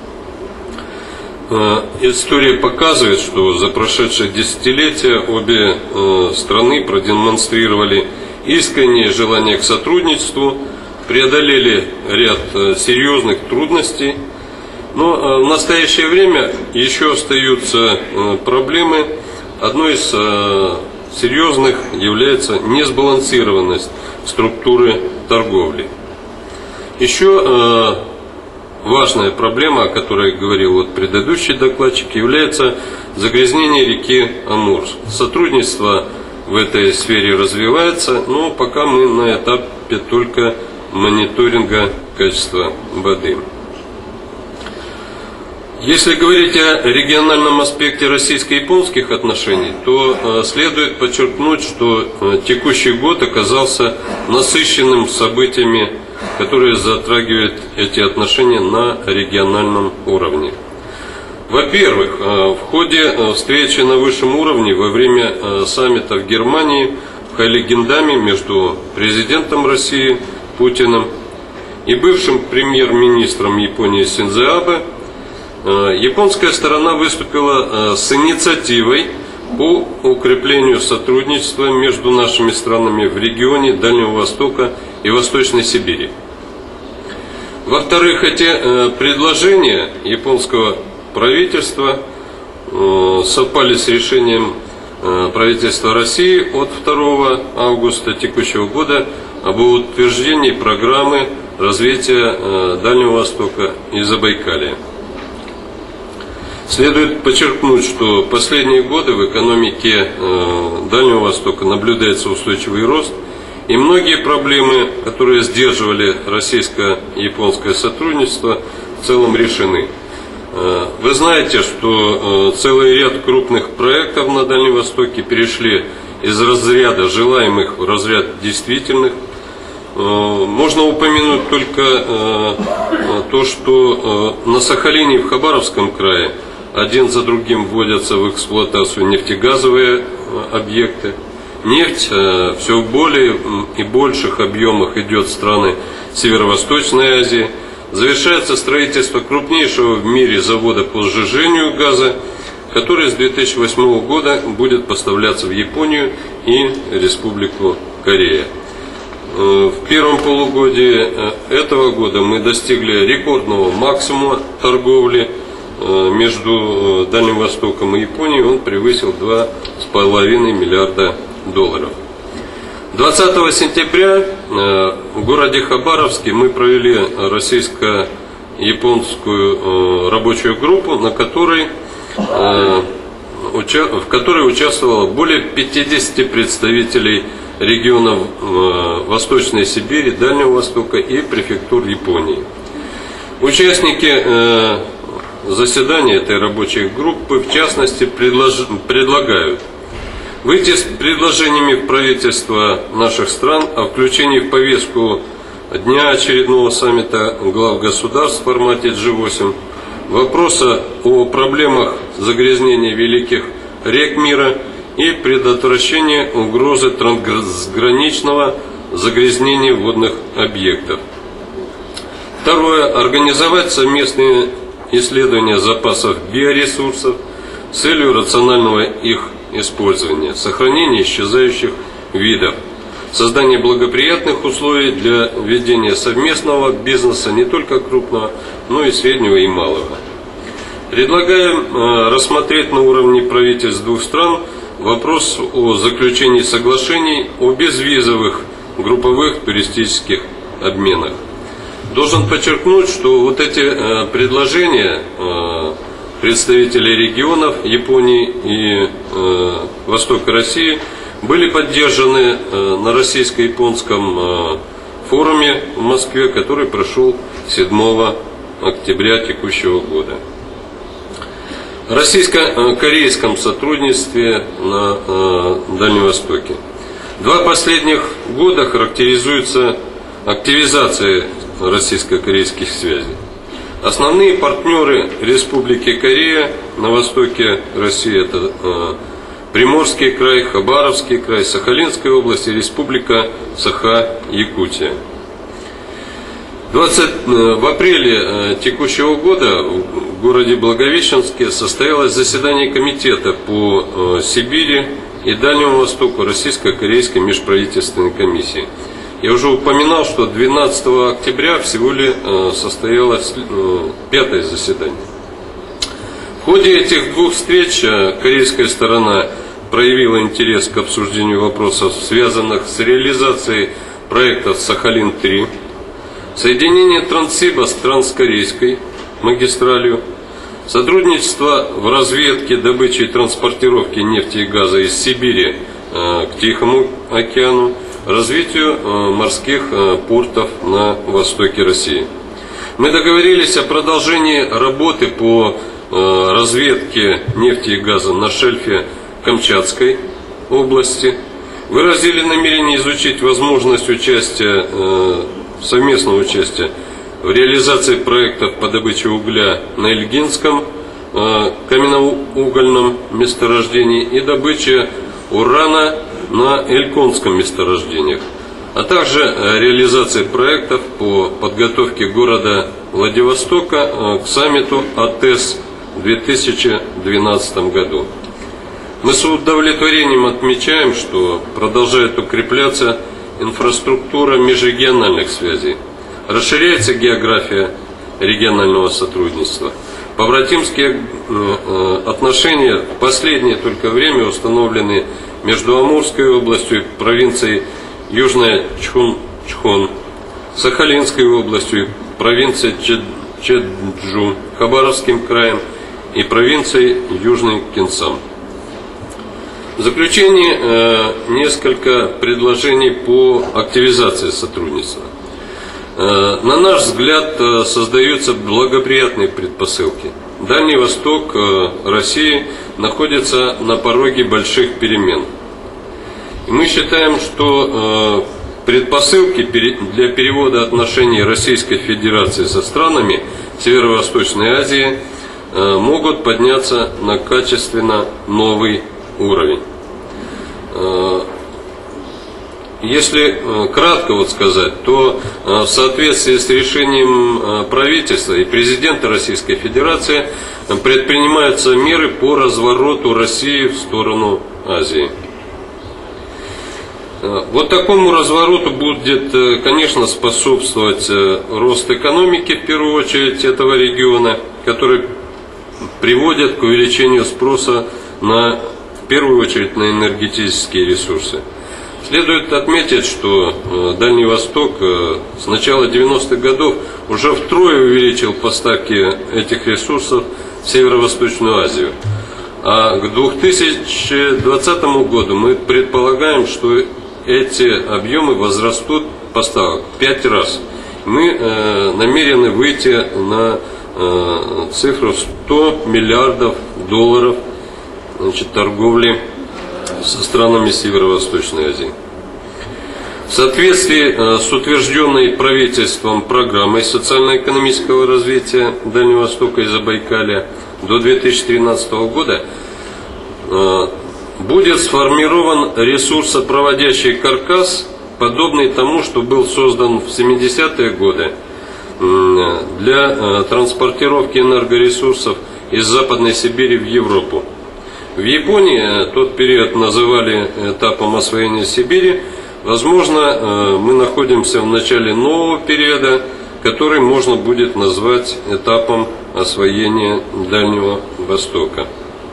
История показывает, что за прошедшие десятилетия обе страны продемонстрировали искреннее желание к сотрудничеству, преодолели ряд серьезных трудностей, но в настоящее время еще остаются проблемы. Одной из серьезных является несбалансированность структуры торговли. Еще важная проблема, о которой говорил вот предыдущий докладчик, является загрязнение реки Амур. Сотрудничество в этой сфере развивается, но пока мы на этапе только мониторинга качества воды. Если говорить о региональном аспекте российско-японских отношений, то следует подчеркнуть, что текущий год оказался насыщенным событиями, которые затрагивают эти отношения на региональном уровне. Во-первых, в ходе встречи на высшем уровне во время саммита в Германии в Хайлигендаме между президентом России Путиным и бывшим премьер-министром Японии Синдзо Абе японская сторона выступила с инициативой по укреплению сотрудничества между нашими странами в регионе Дальнего Востока и Восточной Сибири. Во-вторых, эти предложения японского правительства совпали с решением правительства России от второго августа текущего года об утверждении программы развития Дальнего Востока и Забайкалья. Следует подчеркнуть, что последние годы в экономике Дальнего Востока наблюдается устойчивый рост, и многие проблемы, которые сдерживали российско-японское сотрудничество, в целом решены. Вы знаете, что целый ряд крупных проектов на Дальнем Востоке перешли из разряда желаемых в разряд действительных. Можно упомянуть только то, что на Сахалине и в Хабаровском крае один за другим вводятся в эксплуатацию нефтегазовые объекты. Нефть все в более и больших объемах идет в страны Северо-Восточной Азии. Завершается строительство крупнейшего в мире завода по сжижению газа, который с две тысячи восьмого года будет поставляться в Японию и Республику Корея. В первом полугодии этого года мы достигли рекордного максимума торговли между Дальним Востоком и Японией. Он превысил два с половиной миллиарда долларов. двадцатого сентября в городе Хабаровске мы провели российско-японскую рабочую группу, на которой, в которой участвовало более пятидесяти представителей регионов Восточной Сибири, Дальнего Востока и префектур Японии. Участники заседания этой рабочей группы, в частности, предлож... предлагают выйти с предложениями в правительство наших стран о включении в повестку дня очередного саммита глав государств в формате джи восемь вопроса о проблемах загрязнения великих рек мира и предотвращения угрозы трансграничного загрязнения водных объектов. Второе. Организовать совместные исследования запасов биоресурсов с целью рационального их использования, сохранения исчезающих видов, создания благоприятных условий для ведения совместного бизнеса не только крупного, но и среднего и малого. Предлагаем э, рассмотреть на уровне правительств двух стран вопрос о заключении соглашений о безвизовых групповых туристических обменах. Должен подчеркнуть, что вот эти э, предложения э, представителей регионов Японии и э, Востока России были поддержаны э, на российско-японском э, форуме в Москве, который прошел седьмого октября текущего года. российско-корейском сотрудничестве на э, Дальнем Востоке. Два последних года характеризуются активизацией российско-корейских связей. Основные партнеры Республики Корея на востоке России — это э, Приморский край, Хабаровский край, Сахалинская область и Республика Саха-Якутия. В апреле текущего года в городе Благовещенске состоялось заседание комитета по Сибири и Дальнему Востоку Российско-Корейской межправительственной комиссии. Я уже упоминал, что двенадцатого октября всего лишь состоялось пятое заседание. В ходе этих двух встреч корейская сторона проявила интерес к обсуждению вопросов, связанных с реализацией проектов Сахалин-три, соединение Транссиба с транскорейской магистралью, сотрудничество в разведке, добыче и транспортировке нефти и газа из Сибири э, к Тихому океану, развитию э, морских э, портов на востоке России. Мы договорились о продолжении работы по э, разведке нефти и газа на шельфе Камчатской области, выразили намерение изучить возможность участия э, совместного участия в реализации проектов по добыче угля на Ильгинском э, каменноугольном месторождении и добыче урана на Эльконском месторождениях, а также э, реализации проектов по подготовке города Владивостока э, к саммиту АТЭС в две тысячи двенадцатом году. Мы с удовлетворением отмечаем, что продолжает укрепляться инфраструктура межрегиональных связей, расширяется география регионального сотрудничества. Побратимские отношения в последнее только время установлены между Амурской областью и провинцией Южная Чхон, Сахалинской областью и провинцией Чеджу, Хабаровским краем и провинцией Южный Кенсан. В заключение э, несколько предложений по активизации сотрудничества. Э, на наш взгляд, э, создаются благоприятные предпосылки. Дальний Восток э, России находится на пороге больших перемен. И мы считаем, что э, предпосылки для перевода отношений Российской Федерации со странами Северо-Восточной Азии э, могут подняться на качественно новый уровень. Если кратко вот сказать, то в соответствии с решением правительства и президента Российской Федерации предпринимаются меры по развороту России в сторону Азии. Вот такому развороту будет, конечно, способствовать рост экономики, в первую очередь, этого региона, который приводит к увеличению спроса на, в первую очередь, на энергетические ресурсы. Следует отметить, что Дальний Восток с начала девяностых годов уже втрое увеличил поставки этих ресурсов в Северо-Восточную Азию. А к две тысячи двадцатому году мы предполагаем, что эти объемы возрастут поставок в пять раз. Мы э, намерены выйти на э, цифру сто миллиардов долларов, значит, торговли со странами Северо-Восточной Азии. В соответствии э, с утвержденной правительством программой социально-экономического развития Дальнего Востока и Забайкалья до две тысячи тринадцатого года э, будет сформирован ресурсопроводящий каркас, подобный тому, что был создан в семидесятые годы для транспортировки энергоресурсов из Западной Сибири в Европу. В Японии тот период называли этапом освоения Сибири. Возможно, мы находимся в начале нового периода, который можно будет назвать этапом освоения Дальнего Востока.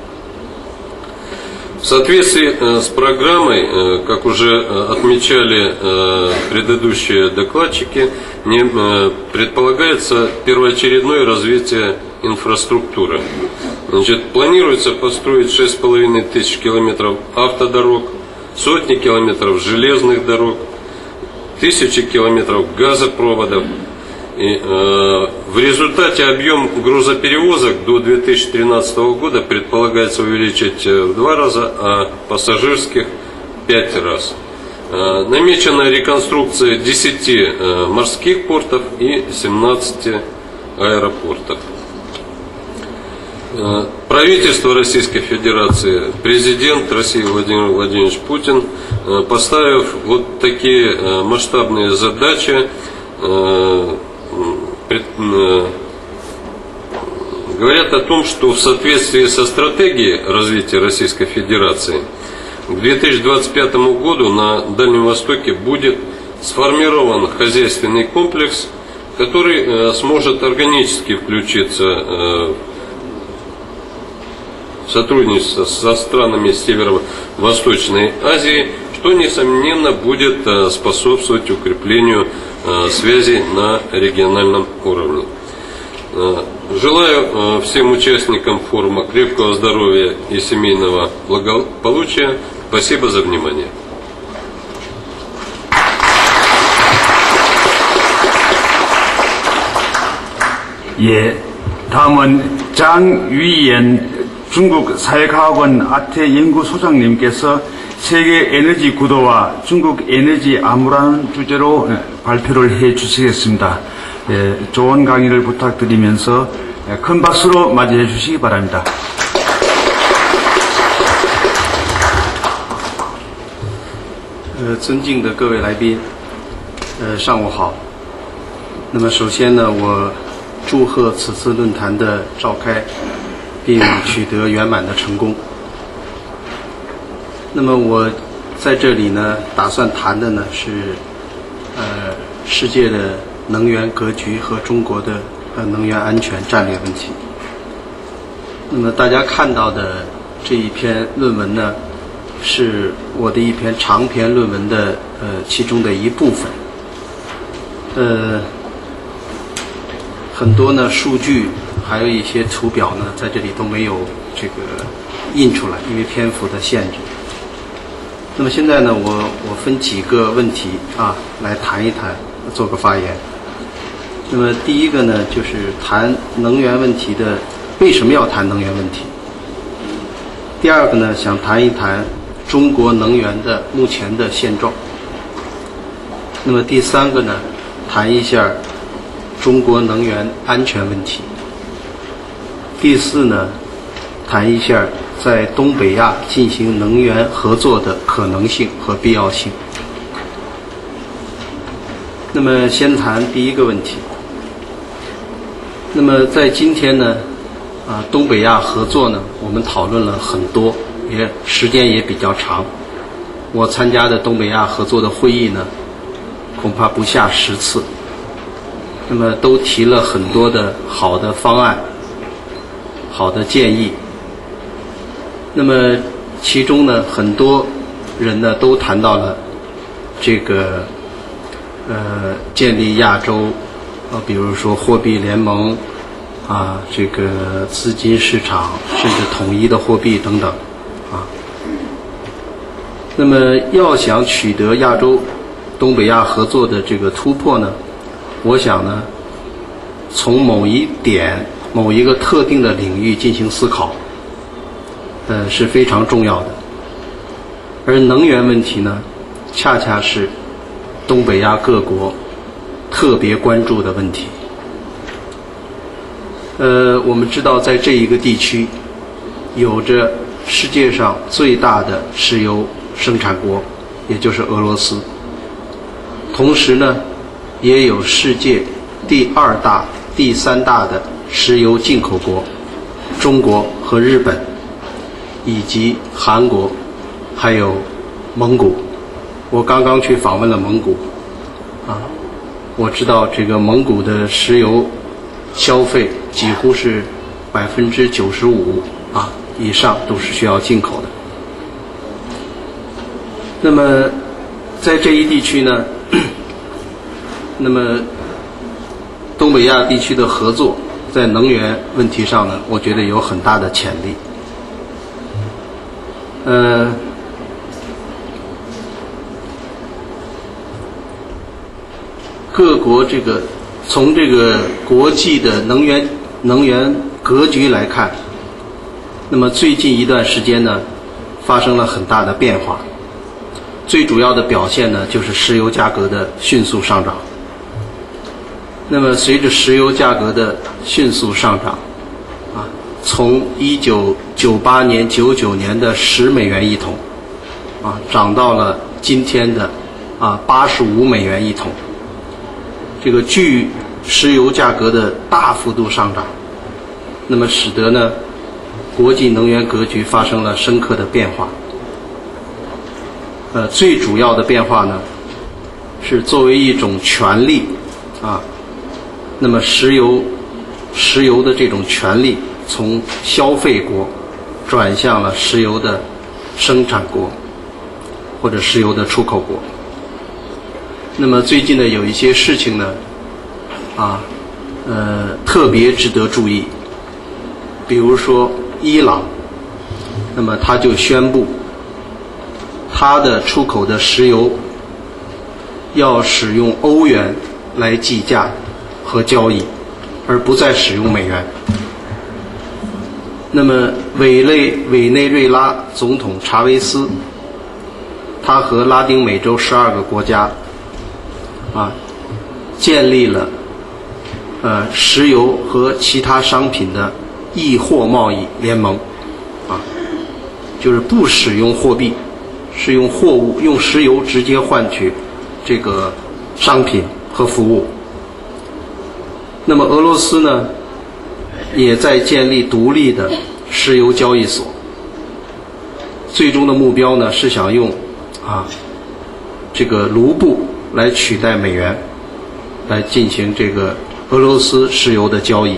В соответствии с программой, как уже отмечали предыдущие докладчики, предполагается первоочередное развитие инфраструктуры. Значит, планируется построить шесть с половиной тысяч километров автодорог, сотни километров железных дорог, тысячи километров газопроводов И, э, в результате объем грузоперевозок до две тысячи тринадцатого года предполагается увеличить в два раза, а пассажирских в пять раз. Э, намечена реконструкция десяти э, морских портов и семнадцати аэропортов. Э, правительство Российской Федерации, президент России Владимир Владимирович Путин, э, поставив вот такие э, масштабные задачи, э, говорят о том, что в соответствии со стратегией развития Российской Федерации к две тысячи двадцать пятому году на Дальнем Востоке будет сформирован хозяйственный комплекс, который сможет органически включиться в сотрудничество со странами Северо-Восточной Азии, что, несомненно, будет способствовать укреплению связей на региональном уровне. Желаю всем участникам форума крепкого здоровья и семейного благополучия. Спасибо за внимание. 예, 다음은 장위엔 중국 사회과학원 아태 연구소장님께서 세계 에너지 구도와 중국 에너지 암호라는 주제로 발표를 해 주시겠습니다. 예, 좋은 강의를 부탁드리면서 큰 박수로 맞이해 주시기 바랍니다. 呃，尊敬的各位来宾，呃，上午好。那么首先呢，我祝贺此次论坛的召开，并取得圆满的成功。那么我在这里呢，打算谈的呢是，呃，世界的能源格局和中国的呃能源安全战略问题。那么大家看到的这一篇论文呢，是我的一篇长篇论文的呃其中的一部分。呃，很多呢数据，还有一些图表呢，在这里都没有这个印出来，因为篇幅的限制。那么现在呢，我我分几个问题啊来谈一谈，做个发言。那么第一个呢，就是谈能源问题的为什么要谈能源问题。第二个呢，想谈一谈中国能源的目前的现状。那么第三个呢，谈一下中国能源安全问题。第四呢，谈一下在东北亚进行能源合作的可能性和必要性。那么先谈第一个问题。那么在今天呢，啊，东北亚合作呢，我们讨论了很多，也时间也比较长。我参加的东北亚合作的会议呢，恐怕不下十次。那么都提了很多的好的方案、好的建议。那么其中呢，很多人呢都谈到了这个呃建立亚洲，呃比如说货币联盟啊，这个资金市场，甚至统一的货币等等啊。那么要想取得亚洲东北亚合作的这个突破呢，我想呢，从某一点、某一个特定的领域进行思考，呃，是非常重要的。而能源问题呢，恰恰是东北亚各国特别关注的问题。呃，我们知道，在这一个地区，有着世界上最大的石油生产国，也就是俄罗斯。同时呢，也有世界第二大、第三大的石油进口国，中国和日本，以及韩国，还有蒙古。我刚刚去访问了蒙古，啊，我知道这个蒙古的石油消费几乎是百分之九十五啊以上都是需要进口的。那么在这一地区呢，那么东北亚地区的合作在能源问题上呢，我觉得有很大的潜力。呃，各国这个从这个国际的能源能源格局来看，那么最近一段时间呢，发生了很大的变化。最主要的表现呢，就是石油价格的迅速上涨。那么随着石油价格的迅速上涨，啊，从一九九八年、九九年的十美元一桶，啊，涨到了今天的啊八十五美元一桶。这个据石油价格的大幅度上涨，那么使得呢，国际能源格局发生了深刻的变化。呃，最主要的变化呢，是作为一种权利，啊，那么石油石油的这种权利从消费国转向了石油的生产国或者石油的出口国。那么最近呢，有一些事情呢，啊，呃，特别值得注意。比如说伊朗，那么他就宣布，他的出口的石油要使用欧元来计价和交易，而不再使用美元。那么委内委内瑞拉总统查韦斯，他和拉丁美洲十二个国家啊，建立了呃石油和其他商品的易货贸易联盟，啊，就是不使用货币，是用货物用石油直接换取这个商品和服务。那么俄罗斯呢，也在建立独立的石油交易所，最终的目标呢是想用啊这个卢布来取代美元，来进行这个俄罗斯石油的交易。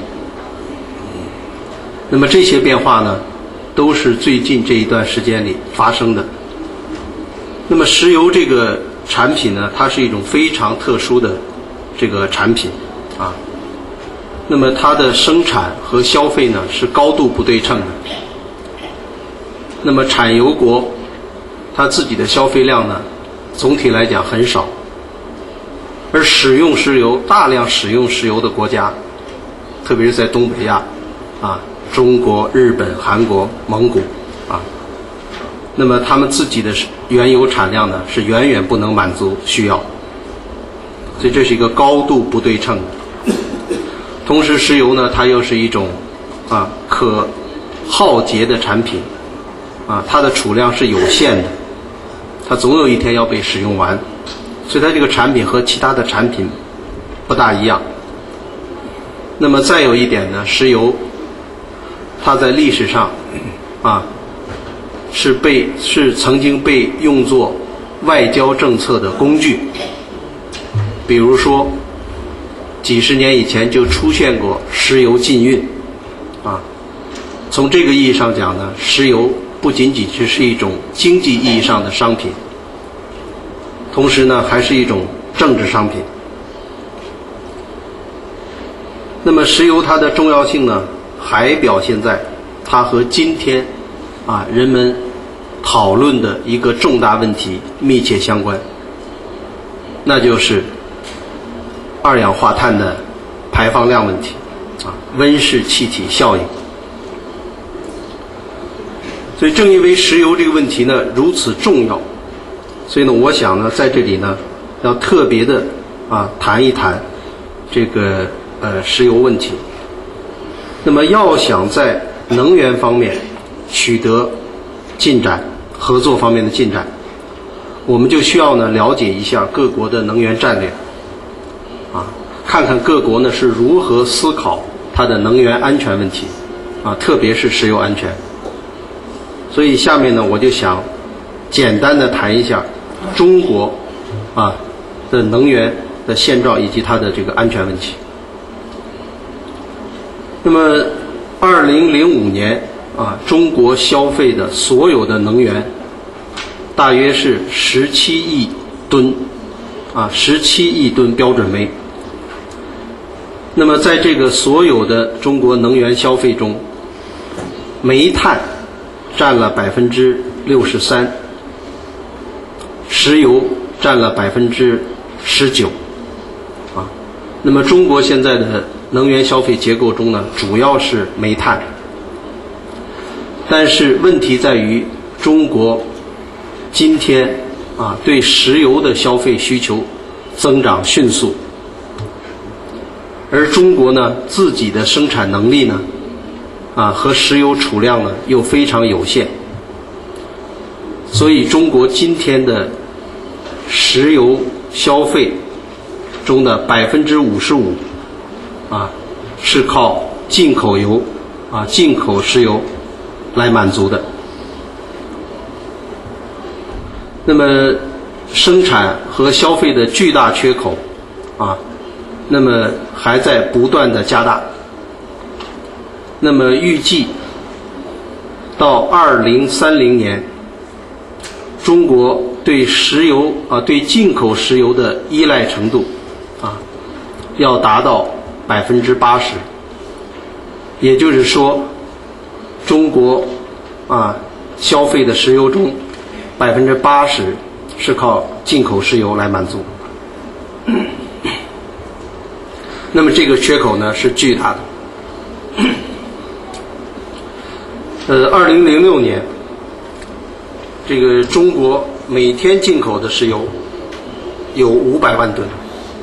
那么这些变化呢，都是最近这一段时间里发生的。那么石油这个产品呢，它是一种非常特殊的这个产品啊。那么它的生产和消费呢是高度不对称的。那么产油国它自己的消费量呢，总体来讲很少，而使用石油大量使用石油的国家，特别是在东北亚啊，中国、日本、韩国、蒙古啊，那么他们自己的原油产量呢是远远不能满足需要，所以这是一个高度不对称的。同时石油呢，它又是一种啊可耗竭的产品啊，它的储量是有限的，它总有一天要被使用完，所以它这个产品和其他的产品不大一样。那么再有一点呢，石油它在历史上啊是被是曾经被用作外交政策的工具，比如说几十年以前就出现过石油禁运啊。从这个意义上讲呢，石油不仅仅只是一种经济意义上的商品，同时呢还是一种政治商品。那么石油它的重要性呢，还表现在它和今天啊人们讨论的一个重大问题密切相关，那就是二氧化碳的排放量问题啊，温室气体效应。所以正因为石油这个问题呢如此重要，所以呢我想呢在这里呢要特别的啊谈一谈这个呃石油问题。那么要想在能源方面取得进展，合作方面的进展，我们就需要呢了解一下各国的能源战略啊，看看各国呢是如何思考它的能源安全问题啊，特别是石油安全。所以下面呢我就想简单的谈一下中国啊的能源的现状以及它的这个安全问题。那么二零零五年啊，中国消费的所有的能源大约是十七亿吨啊，十七亿吨标准煤。那么在这个所有的中国能源消费中，煤炭占了百分之六十三，石油占了百分之十九，啊， 那么中国现在的能源消费结构中呢，主要是煤炭，但是问题在于中国今天啊对石油的消费需求增长迅速，而中国呢自己的生产能力呢啊和石油储量呢又非常有限，所以中国今天的石油消费中的百分之五十五啊是靠进口油啊进口石油来满足的。那么生产和消费的巨大缺口啊，那么还在不断的加大。那么预计到二零三零年，中国对石油啊对进口石油的依赖程度啊要达到百分之八十，也就是说，中国啊消费的石油中百分之八十是靠进口石油来满足。那么这个缺口呢是巨大的。呃，二零零六年，这个中国每天进口的石油有五百万吨。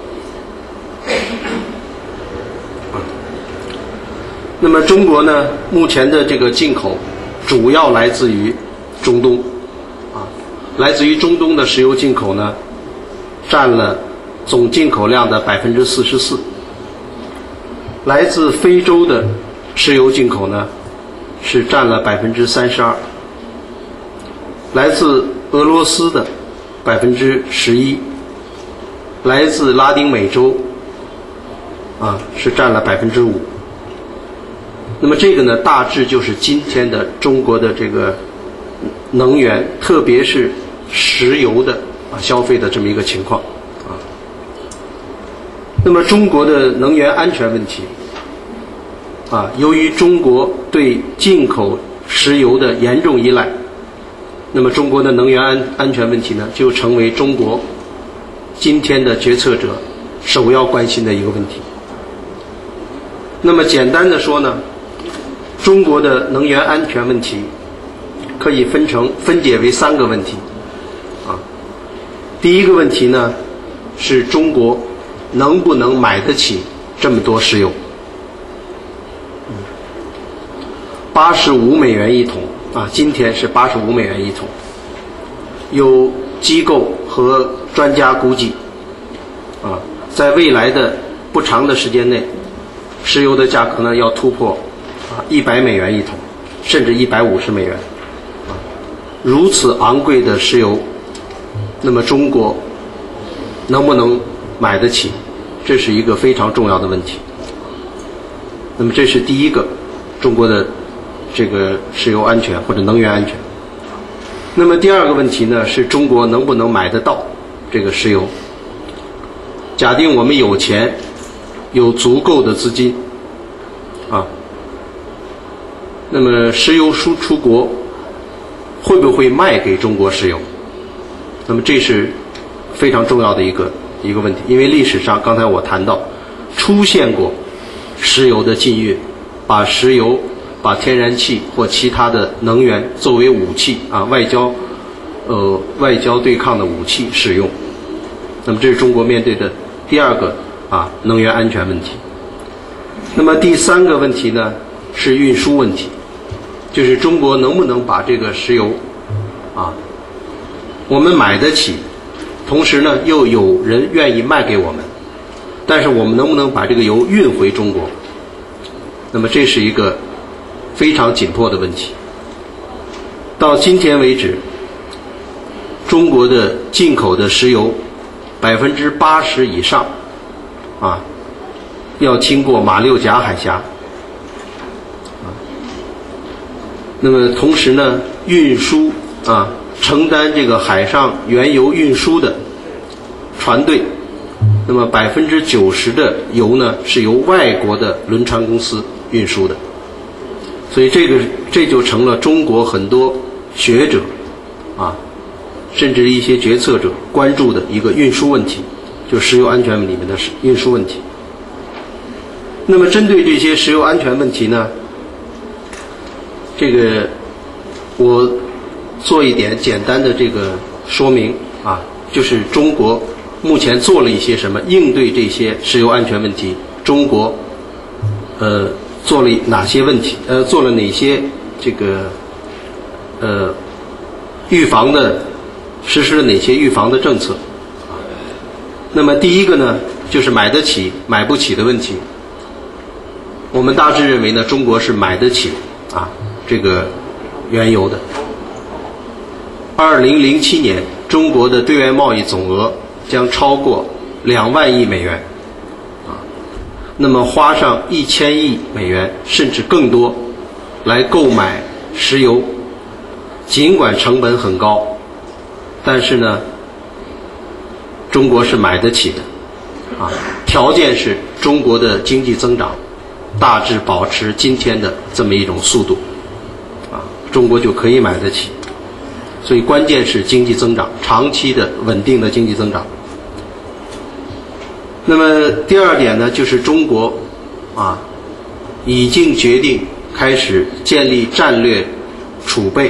那么中国呢，目前的这个进口主要来自于中东，啊，来自于中东的石油进口呢，占了总进口量的百分之四十四。来自非洲的石油进口呢，是占了百分之三十二。来自俄罗斯的百分之十一，来自拉丁美洲啊是占了百分之五。那么这个呢，大致就是今天的中国的这个能源，特别是石油的啊消费的这么一个情况啊。那么中国的能源安全问题啊，由于中国对进口石油的严重依赖，那么中国的能源安安全问题呢，就成为中国今天的决策者首要关心的一个问题。那么简单的说呢，中国的能源安全问题可以分成分解为三个问题啊。第一个问题呢，是中国能不能买得起这么多石油？八十五美元一桶啊，今天是八十五美元一桶。有机构和专家估计啊，在未来的不长的时间内，石油的价格呢要突破啊一百美元一桶，甚至一百五十美元。啊，如此昂贵的石油，那么中国能不能买得起？这是一个非常重要的问题。那么这是第一个，中国的这个石油安全或者能源安全。那么第二个问题呢，是中国能不能买得到这个石油？假定我们有钱，有足够的资金啊，那么石油输出国会不会卖给中国石油？那么这是非常重要的一个一个问题，因为历史上刚才我谈到出现过石油的禁运，把石油把天然气或其他的能源作为武器啊，外交呃外交对抗的武器使用。那么这是中国面对的第二个啊能源安全问题。那么第三个问题呢是运输问题，就是中国能不能把这个石油啊我们买得起，同时呢又有人愿意卖给我们，但是我们能不能把这个油运回中国？那么这是一个非常紧迫的问题。到今天为止，中国的进口的石油百分之八十以上啊，要经过马六甲海峡。啊，那么同时呢，运输啊，承担这个海上原油运输的船队，那么百分之九十的油呢是由外国的轮船公司运输的。所以这个这就成了中国很多学者啊，甚至一些决策者关注的一个运输问题，就石油安全里面的运输问题。 那么针对这些石油安全问题呢，这个我做一点简单的这个说明啊，就是中国目前做了一些什么应对这些石油安全问题，中国呃做了哪些问题，呃做了哪些这个呃预防的，实施了哪些预防的政策。那么第一个呢，就是买得起买不起的问题。我们大致认为呢，中国是买得起啊这个原油的。二零零七年，中国的对外贸易总额将超过两万亿美元，啊，那么花上一千亿美元甚至更多来购买石油，尽管成本很高，但是呢，中国是买得起的，啊，条件是中国的经济增长大致保持今天的这么一种速度，啊，中国就可以买得起。所以关键是经济增长，长期的稳定的经济增长。那么第二点呢，就是中国啊已经决定开始建立战略储备。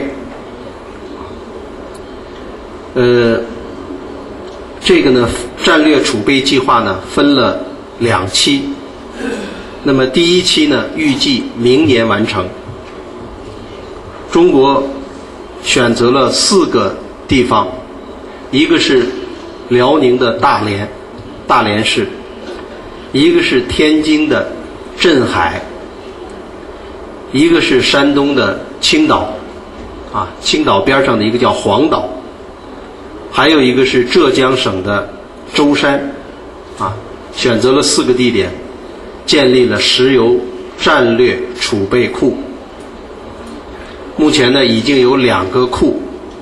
呃，这个呢，战略储备计划呢分了两期。那么第一期呢，预计明年完成。中国选择了四个地方，一个是辽宁的大连，大连市；一个是天津的镇海；一个是山东的青岛，啊，青岛边上的一个叫黄岛；还有一个是浙江省的舟山，啊，选择了四个地点，建立了石油战略储备库。目前呢，已经有两个库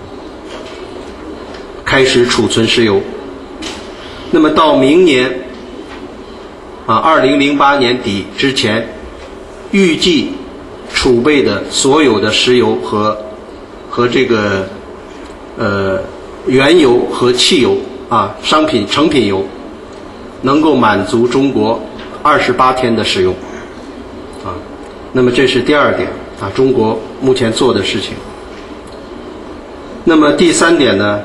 开始储存石油。那么到明年啊，二零零八年底之前，预计储备的所有的石油和和这个呃原油和汽油啊商品成品油，能够满足中国二十八天的使用啊。那么这是第二点啊，中国目前做的事情。那么第三点呢，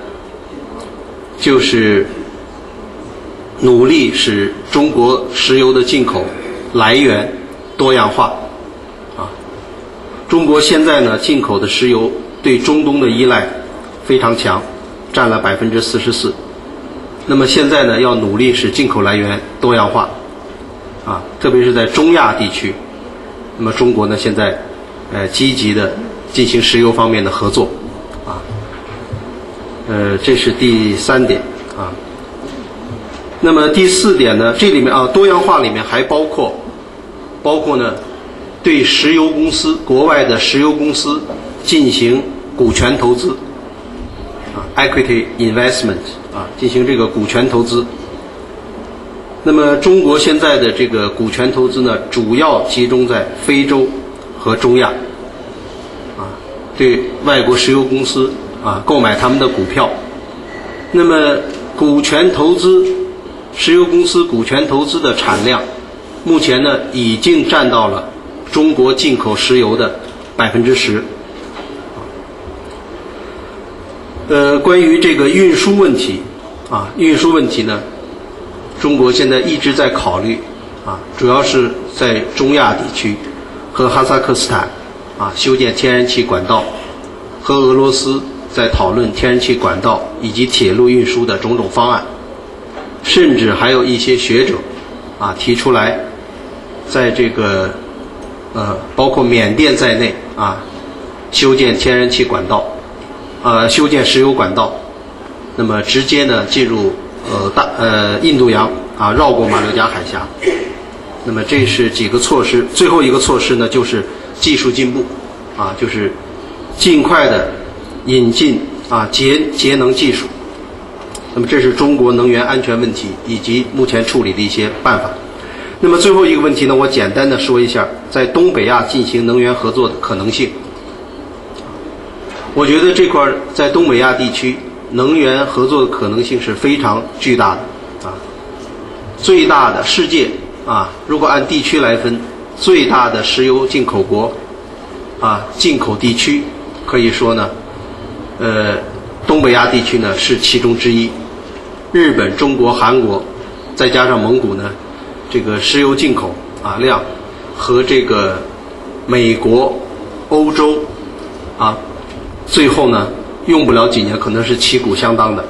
就是努力使中国石油的进口来源多样化啊。中国现在呢，进口的石油对中东的依赖非常强，占了百分之四十四。那么现在呢，要努力使进口来源多样化啊，特别是在中亚地区。那么中国呢，现在呃积极的进行石油方面的合作啊，呃这是第三点啊。那么第四点呢，这里面啊多样化里面还包括包括呢对石油公司国外的石油公司进行股权投资啊 equity investment 啊，进行这个股权投资。那么中国现在的这个股权投资呢，主要集中在非洲和中亚，啊，对外国石油公司啊购买他们的股票。那么股权投资，石油公司股权投资的产量，目前呢已经占到了中国进口石油的百分之十。呃，关于这个运输问题啊，运输问题呢，中国现在一直在考虑啊，主要是在中亚地区和哈萨克斯坦啊修建天然气管道，和俄罗斯在讨论天然气管道以及铁路运输的种种方案，甚至还有一些学者啊提出来，在这个呃包括缅甸在内啊修建天然气管道，呃修建石油管道，那么直接呢进入呃大呃印度洋啊，绕过马六甲海峡。那么这是几个措施，最后一个措施呢就是技术进步啊，就是尽快的引进啊节节能技术。那么这是中国能源安全问题以及目前处理的一些办法。那么最后一个问题呢，我简单的说一下在东北亚进行能源合作的可能性。我觉得这块在东北亚地区能源合作的可能性是非常巨大的啊，最大的世界啊，如果按地区来分，最大的石油进口国啊，进口地区可以说呢，呃，东北亚地区呢是其中之一。日本、中国、韩国，再加上蒙古呢，这个石油进口啊量和这个美国、欧洲啊，最后呢用不了几年，可能是旗鼓相当的。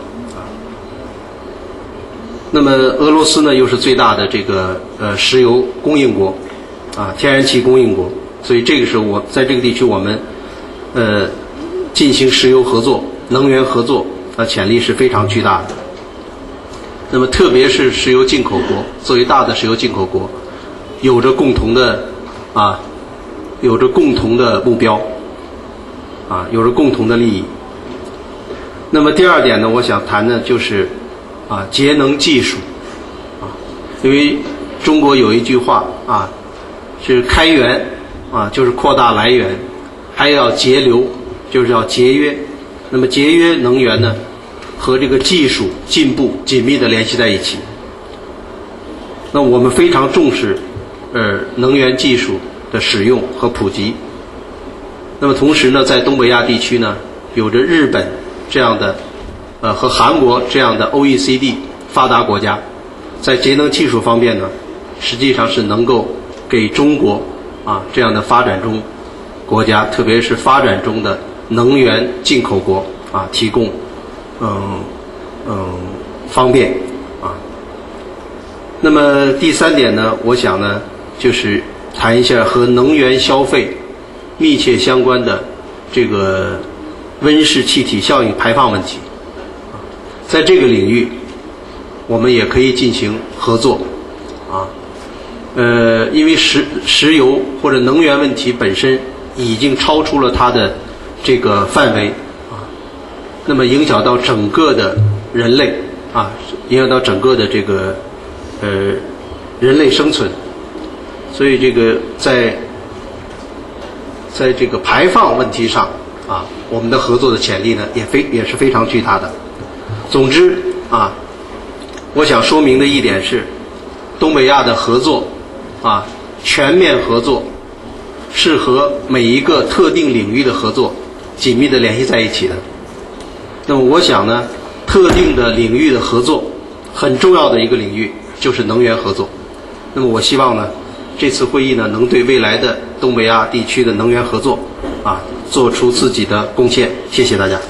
那么俄罗斯呢，又是最大的这个呃石油供应国，啊，天然气供应国，所以这个时候我在这个地区我们呃进行石油合作、能源合作啊，潜力是非常巨大的。那么特别是石油进口国，作为大的石油进口国，有着共同的啊，有着共同的目标，啊，有着共同的利益。那么第二点呢，我想谈的就是啊，节能技术啊，因为中国有一句话啊，是开源啊，就是扩大来源，还要节流，就是要节约。那么节约能源呢，和这个技术进步紧密地联系在一起。那我们非常重视呃能源技术的使用和普及。那么同时呢，在东北亚地区呢，有着日本这样的呃和韩国这样的 O E C D 发达国家，在节能技术方面呢，实际上是能够给中国啊这样的发展中国家，特别是发展中的能源进口国啊提供嗯嗯方便啊。那么第三点呢，我想呢就是谈一下和能源消费密切相关的这个温室气体效应排放问题。在这个领域，我们也可以进行合作，啊，呃，因为石石油或者能源问题本身已经超出了它的这个范围，啊，那么影响到整个的人类，啊，影响到整个的这个呃人类生存，所以这个在在这个排放问题上，啊，我们的合作的潜力呢也非也是非常巨大的。总之啊，我想说明的一点是，东北亚的合作啊，全面合作是和每一个特定领域的合作紧密的联系在一起的。那么我想呢，特定的领域的合作很重要的一个领域就是能源合作。那么我希望呢，这次会议呢能对未来的东北亚地区的能源合作啊做出自己的贡献。谢谢大家。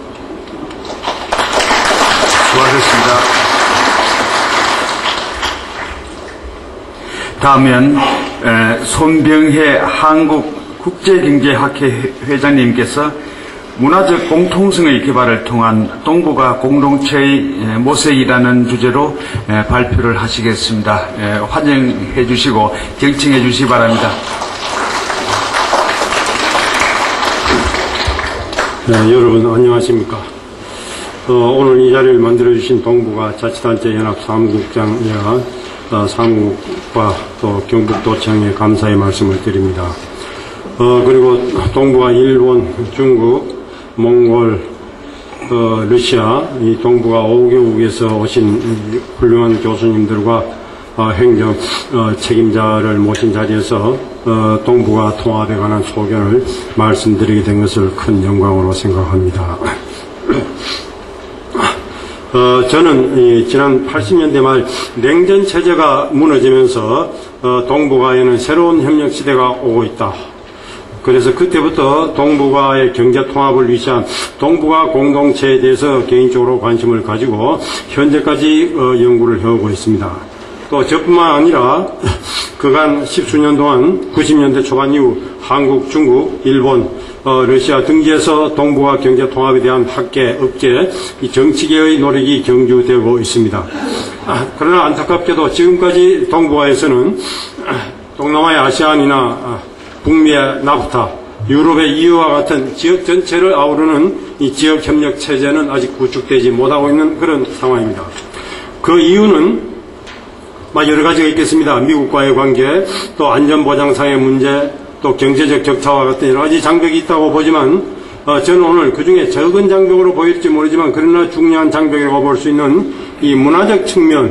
수고하셨습니다. 다음은 손병혜 한국국제경제학회 회장님께서 문화적 공통성의 개발을 통한 동북아 공동체의 모색이라는 주제로 발표를 하시겠습니다. 환영해 주시고 경청해 주시기 바랍니다. 네, 여러분 안녕하십니까. 어, 오늘 이 자리를 만들어주신 동북아 자치단체 연합 사무국장과 어, 사무국과 또 경북도청에 감사의 말씀을 드립니다. 어, 그리고 동북아 일본, 중국, 몽골, 어, 러시아 이 동북아 오 개국에서 오신 훌륭한 교수님들과 어, 행정 어, 책임자를 모신 자리에서 어, 동북아 통합에 관한 소견을 말씀드리게 된 것을 큰 영광으로 생각합니다. 어, 저는 이 지난 팔십 년대 말 냉전 체제가 무너지면서 어, 동북아에는 새로운 협력 시대가 오고 있다. 그래서 그때부터 동북아의 경제 통합을 위시한 동북아 공동체에 대해서 개인적으로 관심을 가지고 현재까지 어, 연구를 해오고 있습니다. 또 저뿐만 아니라 그간 십수년 동안 구십 년대 초반 이후 한국, 중국, 일본, 어, 러시아 등지에서 동북아 경제 통합에 대한 학계, 업계, 이 정치계의 노력이 경주되고 있습니다. 아, 그러나 안타깝게도 지금까지 동북아에서는 동남아의 아시안이나 아, 북미의 나프타, 유럽의 이유와 같은 지역 전체를 아우르는 이 지역 협력 체제는 아직 구축되지 못하고 있는 그런 상황입니다. 그 이유는 여러 가지가 있겠습니다. 미국과의 관계, 또 안전보장상의 문제, 또 경제적 격차와 같은 여러 가지 장벽이 있다고 보지만 어, 저는 오늘 그중에 적은 장벽으로 보일지 모르지만 그러나 중요한 장벽이라고 볼 수 있는 이 문화적 측면,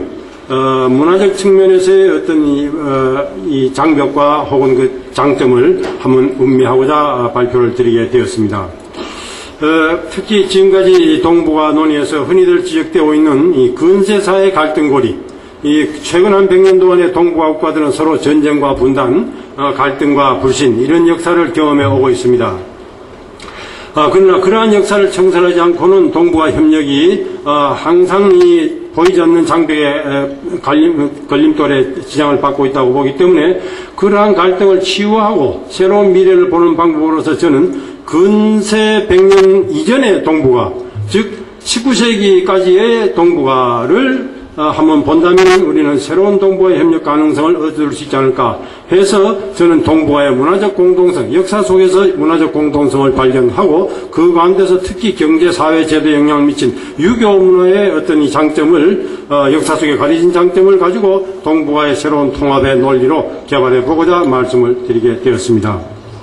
어, 문화적 측면에서의 어떤 이, 어, 이 장벽과 혹은 그 장점을 한번 음미하고자 발표를 드리게 되었습니다. 어, 특히 지금까지 동북아 논의에서 흔히들 지적되고 있는 이 근세사의 갈등고리, 이 최근 한 백 년 동안의 동북아 국가들은 서로 전쟁과 분단, 어, 갈등과 불신 이런 역사를 경험해 오고 있습니다. 어, 그러나 그러한 역사를 청산하지 않고는 동북아 협력이 어, 항상 이 보이지 않는 장벽의 갈림, 걸림돌에 지장을 받고 있다고 보기 때문에 그러한 갈등을 치유하고 새로운 미래를 보는 방법으로서 저는 근세 백 년 이전의 동북아, 즉 십구 세기까지의 동북아를 한번 본다면 우리는 새로운 동북아의 협력 가능성을 얻을 수 있지 않을까 해서 저는 동북아의 문화적 공동성, 역사 속에서 문화적 공동성을 발견하고 그 가운데서 특히 경제, 사회, 제도에 영향을 미친 유교 문화의 어떤 이 장점을 어, 역사 속에 가려진 장점을 가지고 동북아의 새로운 통합의 논리로 개발해 보고자 말씀을 드리게 되었습니다.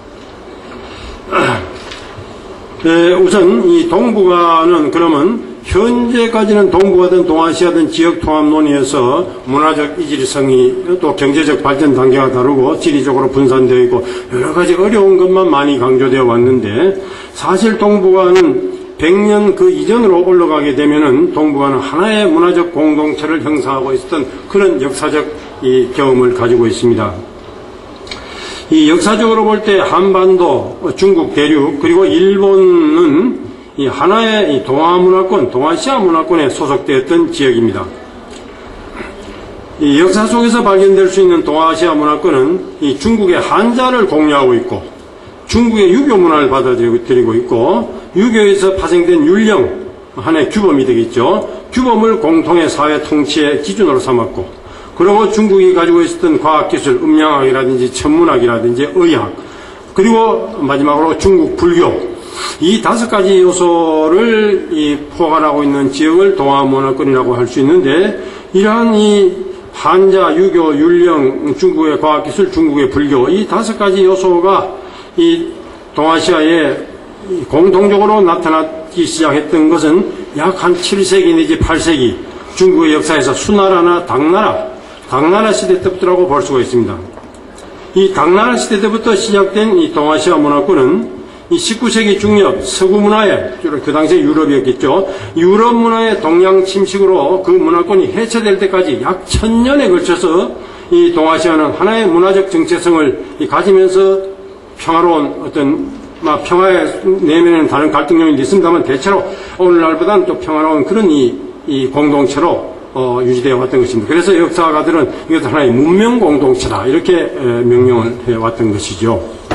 네, 우선 이 동북아는 그러면 현재까지는 동북아든 동아시아든 지역 통합 논의에서 문화적 이질성이 또 경제적 발전 단계가 다르고 지리적으로 분산되어 있고 여러 가지 어려운 것만 많이 강조되어 왔는데 사실 동북아는 백 년 그 이전으로 올라가게 되면은 동북아는 하나의 문화적 공동체를 형성하고 있었던 그런 역사적 이 경험을 가지고 있습니다. 이 역사적으로 볼 때 한반도, 중국 대륙 그리고 일본은 이 하나의 이 동아 문화권, 동아시아 문화권에 소속되었던 지역입니다. 이 역사 속에서 발견될 수 있는 동아시아 문화권은 이 중국의 한자를 공유하고 있고, 중국의 유교 문화를 받아들이고 있고, 유교에서 파생된 율령, 하나의 규범이 되겠죠. 규범을 공통의 사회 통치의 기준으로 삼았고, 그리고 중국이 가지고 있었던 과학기술, 음양학이라든지 천문학이라든지 의학, 그리고 마지막으로 중국 불교, 이 다섯 가지 요소를 이 포괄하고 있는 지역을 동아문화권이라고 할 수 있는데, 이러한 이 한자, 유교, 율령, 중국의 과학기술, 중국의 불교, 이 다섯 가지 요소가 이 동아시아에 공통적으로 나타나기 시작했던 것은 약 한 칠 세기 내지 팔 세기 중국의 역사에서 수나라나 당나라, 당나라 시대 때부터라고 볼 수가 있습니다. 이 당나라 시대 때부터 시작된 이 동아시아 문화권은 이 십구 세기 중엽 서구 문화에, 그 당시에 유럽이었겠죠. 유럽 문화의 동양 침식으로 그 문화권이 해체될 때까지 약 천년에 걸쳐서 이 동아시아는 하나의 문화적 정체성을 가지면서 평화로운 어떤, 막 평화의 내면에는 다른 갈등 요인도 있습니다만 대체로 오늘날보다는 또 평화로운 그런 이, 이 공동체로 어, 유지되어 왔던 것입니다. 그래서 역사가들은 이것도 하나의 문명 공동체다 이렇게 에, 명명을 해왔던 것이죠.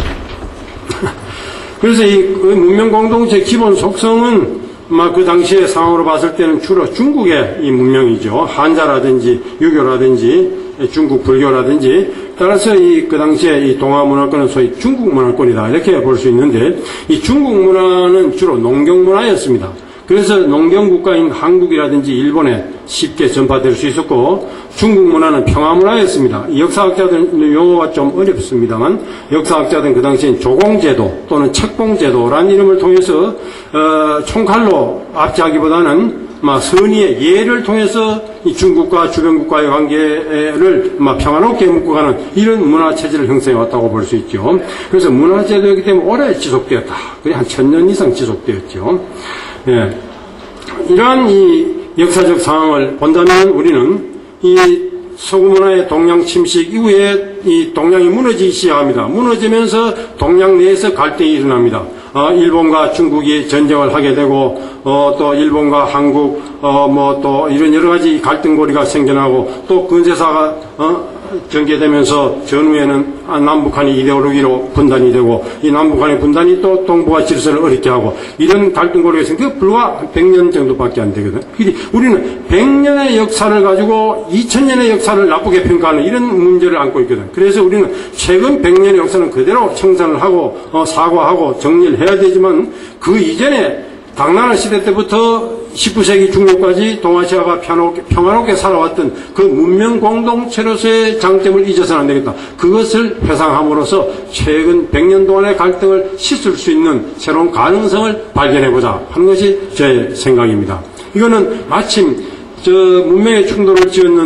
그래서 이 문명 공동체의 기본 속성은 막 그 당시의 상황으로 봤을 때는 주로 중국의 이 문명이죠. 한자라든지 유교라든지 중국 불교라든지, 따라서 이 그 당시에 이 동아 문화권은 소위 중국 문화권이다 이렇게 볼 수 있는데, 이 중국 문화는 주로 농경 문화였습니다. 그래서 농경 국가인 한국이라든지 일본에 쉽게 전파될 수 있었고, 중국 문화는 평화 문화였습니다. 역사학자들은 용어가 좀 어렵습니다만, 역사학자들은 그 당시엔 조공제도 또는 책봉제도라는 이름을 통해서 어, 총칼로 압제하기보다는 막 선의의 예를 통해서 이 중국과 주변국과의 관계를 막 평화롭게 묶어가는 이런 문화체제를 형성해 왔다고 볼 수 있죠. 그래서 문화제도이기 때문에 오래 지속되었다. 거의 한 천년 이상 지속되었죠. 예. 이러한 이 역사적 상황을 본다면 우리는 이 서구 문화의 동양 침식 이후에 이 동양이 무너지기 시작합니다. 무너지면서 동양 내에서 갈등이 일어납니다. 어, 일본과 중국이 전쟁을 하게 되고, 어, 또 일본과 한국, 어, 뭐 또 이런 여러 가지 갈등고리가 생겨나고, 또 근세사가, 어, 전개되면서 전후에는 남북한이 이데올로기로 분단이 되고, 이 남북한의 분단이 또 동북아 질서를 어렵게 하고, 이런 갈등고리가 생겨 불과 백 년 정도밖에 안 되거든. 우리는 백 년의 역사를 가지고 이천 년의 역사를 나쁘게 평가하는 이런 문제를 안고 있거든. 그래서 우리는 최근 백 년의 역사는 그대로 청산을 하고, 어, 사과하고 정리를 해야 되지만, 그 이전에 당나라 시대 때부터 십구 세기 중엽까지 동아시아가 평화롭게, 평화롭게 살아왔던 그 문명 공동체로서의 장점을 잊어서는 안 되겠다. 그것을 회상함으로써 최근 백 년 동안의 갈등을 씻을 수 있는 새로운 가능성을 발견해보자 하는 것이 제 생각입니다. 이거는 마침 저 문명의 충돌을 지었는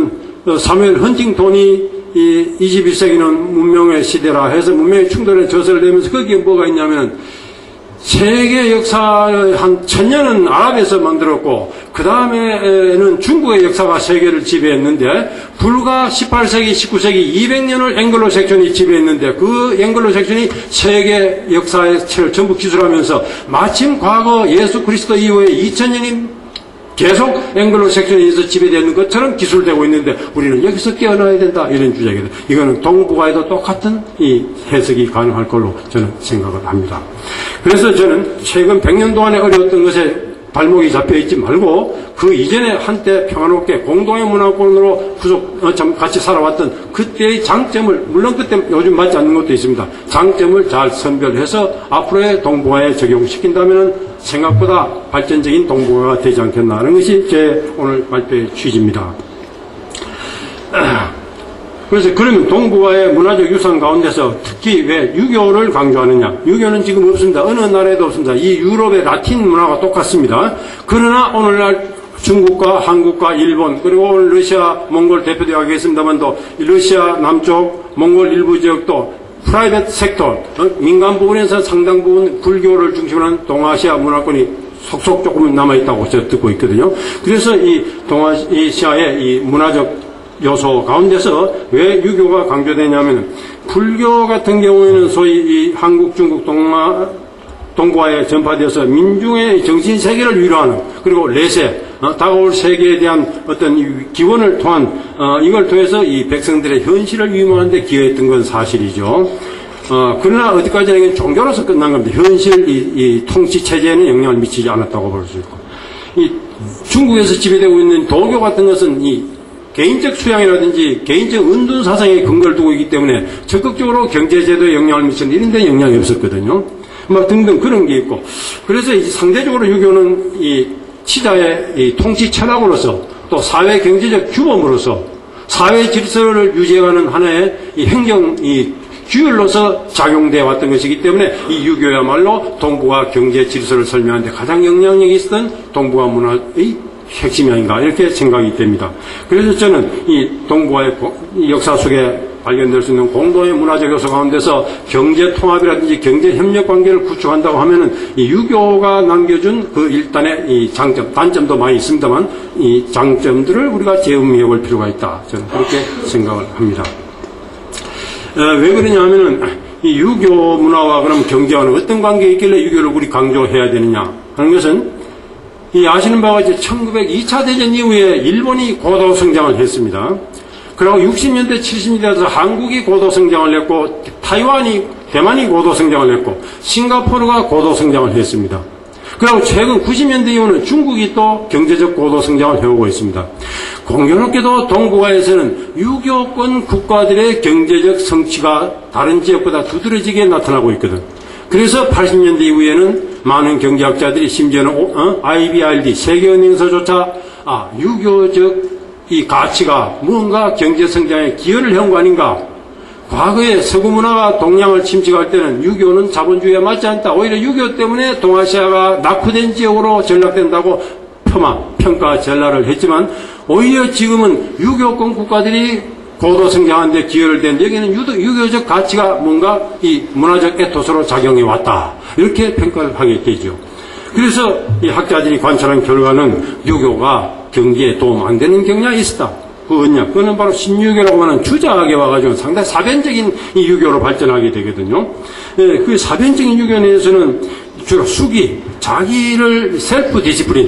어, 사무엘 헌팅턴이 이 이십일 세기는 문명의 시대라 해서 문명의 충돌에 젖을 내면서 거기에 뭐가 있냐면 세계 역사의 한 천년은 아랍에서 만들었고 그 다음에는 중국의 역사가 세계를 지배했는데 불과 십팔 세기, 십구 세기 이백 년을 앵글로 섹션이 지배했는데 그 앵글로 섹션이 세계 역사의 틀을 전부 기술하면서 마침 과거 예수 그리스도 이후에 이천 년이 계속 앵글로 섹션에 의해서 지배되는 것처럼 기술되고 있는데 우리는 여기서 깨어나야 된다 이런 주장이다. 이거는 동북아에도 똑같은 이 해석이 가능할 걸로 저는 생각을 합니다. 그래서 저는 최근 백 년 동안에 어려웠던 것에 발목이 잡혀 있지 말고 그 이전에 한때 평화롭게 공동의 문화권으로 후속 어, 참 같이 살아왔던 그때의 장점을 물론 그때 요즘 맞지 않는 것도 있습니다. 장점을 잘 선별해서 앞으로의 동북아에 적용시킨다면 생각보다 발전적인 동북아가 되지 않겠나 하는 것이 제 오늘 발표의 취지입니다. 그래서 그러면 동북아의 문화적 유산 가운데서 특히 왜 유교를 강조하느냐? 유교는 지금 없습니다. 어느 나라에도 없습니다. 이 유럽의 라틴 문화가 똑같습니다. 그러나 오늘날 중국과 한국과 일본 그리고 오늘 러시아, 몽골 대표되어 하겠습니다만도 러시아 남쪽, 몽골 일부 지역도 프라이빗 섹터, 어? 민간 부분에서 상당 부분 불교를 중심으로 한 동아시아 문화권이 속속 조금 남아있다고 제가 듣고 있거든요. 그래서 이 동아시아의 이 문화적 요소 가운데서 왜 유교가 강조되냐면 불교 같은 경우에는 소위 이 한국, 중국, 동아, 동북아에 전파되어서 민중의 정신 세계를 위로하는 그리고 내세, 어, 다가올 세계에 대한 어떤 기원을 통한 어, 이걸 통해서 이 백성들의 현실을 위임하는 데 기여했던 건 사실이죠. 어, 그러나 어디까지나 이건 종교로서 끝난 겁니다. 현실 이, 이 통치 체제에는 영향을 미치지 않았다고 볼 수 있고 이 중국에서 지배되고 있는 도교 같은 것은 이 개인적 수양이라든지 개인적 은둔 사상에 근거를 두고 있기 때문에 적극적으로 경제제도에 영향을 미치는 이런 데 영향이 없었거든요. 막 등등 그런 게 있고 그래서 상대적으로 유교는 이 치자의 이 통치 철학으로서 또 사회 경제적 규범으로서 사회 질서를 유지해가는 하나의 이 행정 이 규율로서 작용되어 왔던 것이기 때문에 이 유교야말로 동북아 경제 질서를 설명하는 데 가장 영향력이 있었던 동북아 문화의 핵심이 아닌가 이렇게 생각이 됩니다. 그래서 저는 이 동북아의 역사 속에 발견될 수 있는 공동의 문화적 요소 가운데서 경제 통합이라든지 경제 협력 관계를 구축한다고 하면은 이 유교가 남겨준 그 일단의 이 장점, 단점도 많이 있습니다만 이 장점들을 우리가 재음미해 볼 필요가 있다. 저는 그렇게 생각을 합니다. 어, 왜 그러냐 하면은 이 유교 문화와 그럼 경제와는 어떤 관계가 있길래 유교를 우리 강조해야 되느냐 하는 것은 이 아시는 바와 같이 천구백이 이 차 대전 이후에 일본이 고도 성장을 했습니다. 그리고 육십 년대, 칠십 년대 들어서 한국이 고도 성장을 했고 타이완이, 대만이 고도 성장을 했고 싱가포르가 고도 성장을 했습니다. 그리고 최근 구십 년대 이후는 중국이 또 경제적 고도 성장을 해오고 있습니다. 공교롭게도 동북아에서는 유교권 국가들의 경제적 성취가 다른 지역보다 두드러지게 나타나고 있거든. 그래서 팔십 년대 이후에는 많은 경제학자들이 심지어는 어? 아이비알디 세계은행서조차 아 유교적 이 가치가 무언가 경제성장에 기여를 해온 거 아닌가. 과거에 서구 문화가 동양을 침식할 때는 유교는 자본주의에 맞지 않다. 오히려 유교 때문에 동아시아가 낙후된 지역으로 전락된다고 폄하, 평가, 전라를 했지만 오히려 지금은 유교권 국가들이 고도 성장하는 데 기여를 된 여기는 유도, 유교적 가치가 뭔가 이 문화적 에토스로 작용해 왔다. 이렇게 평가를 하게 되죠. 그래서 이 학자들이 관찰한 결과는 유교가 경제에 도움 안 되는 경향이 있었다. 그거냐? 그거는 바로 신유교라고 하는 주자학에 와가지고 상당히 사변적인 이 유교로 발전하게 되거든요. 예, 그 사변적인 유교 내에서는 주로 수기, 자기를 셀프 디시플린,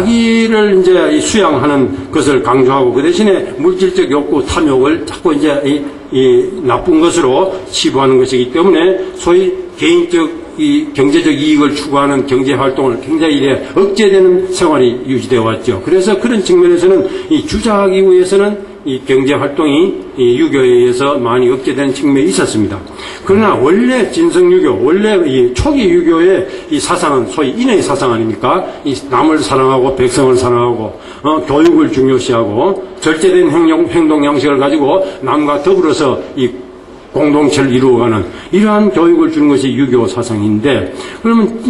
자기를 이제 수양하는 것을 강조하고 그 대신에 물질적 욕구, 탐욕을 자꾸 이제 이, 이 나쁜 것으로 치부하는 것이기 때문에 소위 개인적 이 경제적 이익을 추구하는 경제 활동을 굉장히 이래 억제되는 생활이 유지되어 왔죠. 그래서 그런 측면에서는 이 주자학 이후에서는 이 경제 활동이 이 유교에 의해서 많이 억제되는 측면이 있었습니다. 그러나 원래 진성유교, 원래 이 초기 유교의 이 사상은 소위 인의 사상 아닙니까? 이 남을 사랑하고 백성을 사랑하고 어, 교육을 중요시하고 절제된 행동, 행동 양식을 가지고 남과 더불어서 이 공동체를 이루어가는 이러한 교육을 주는 것이 유교 사상인데 그러면 이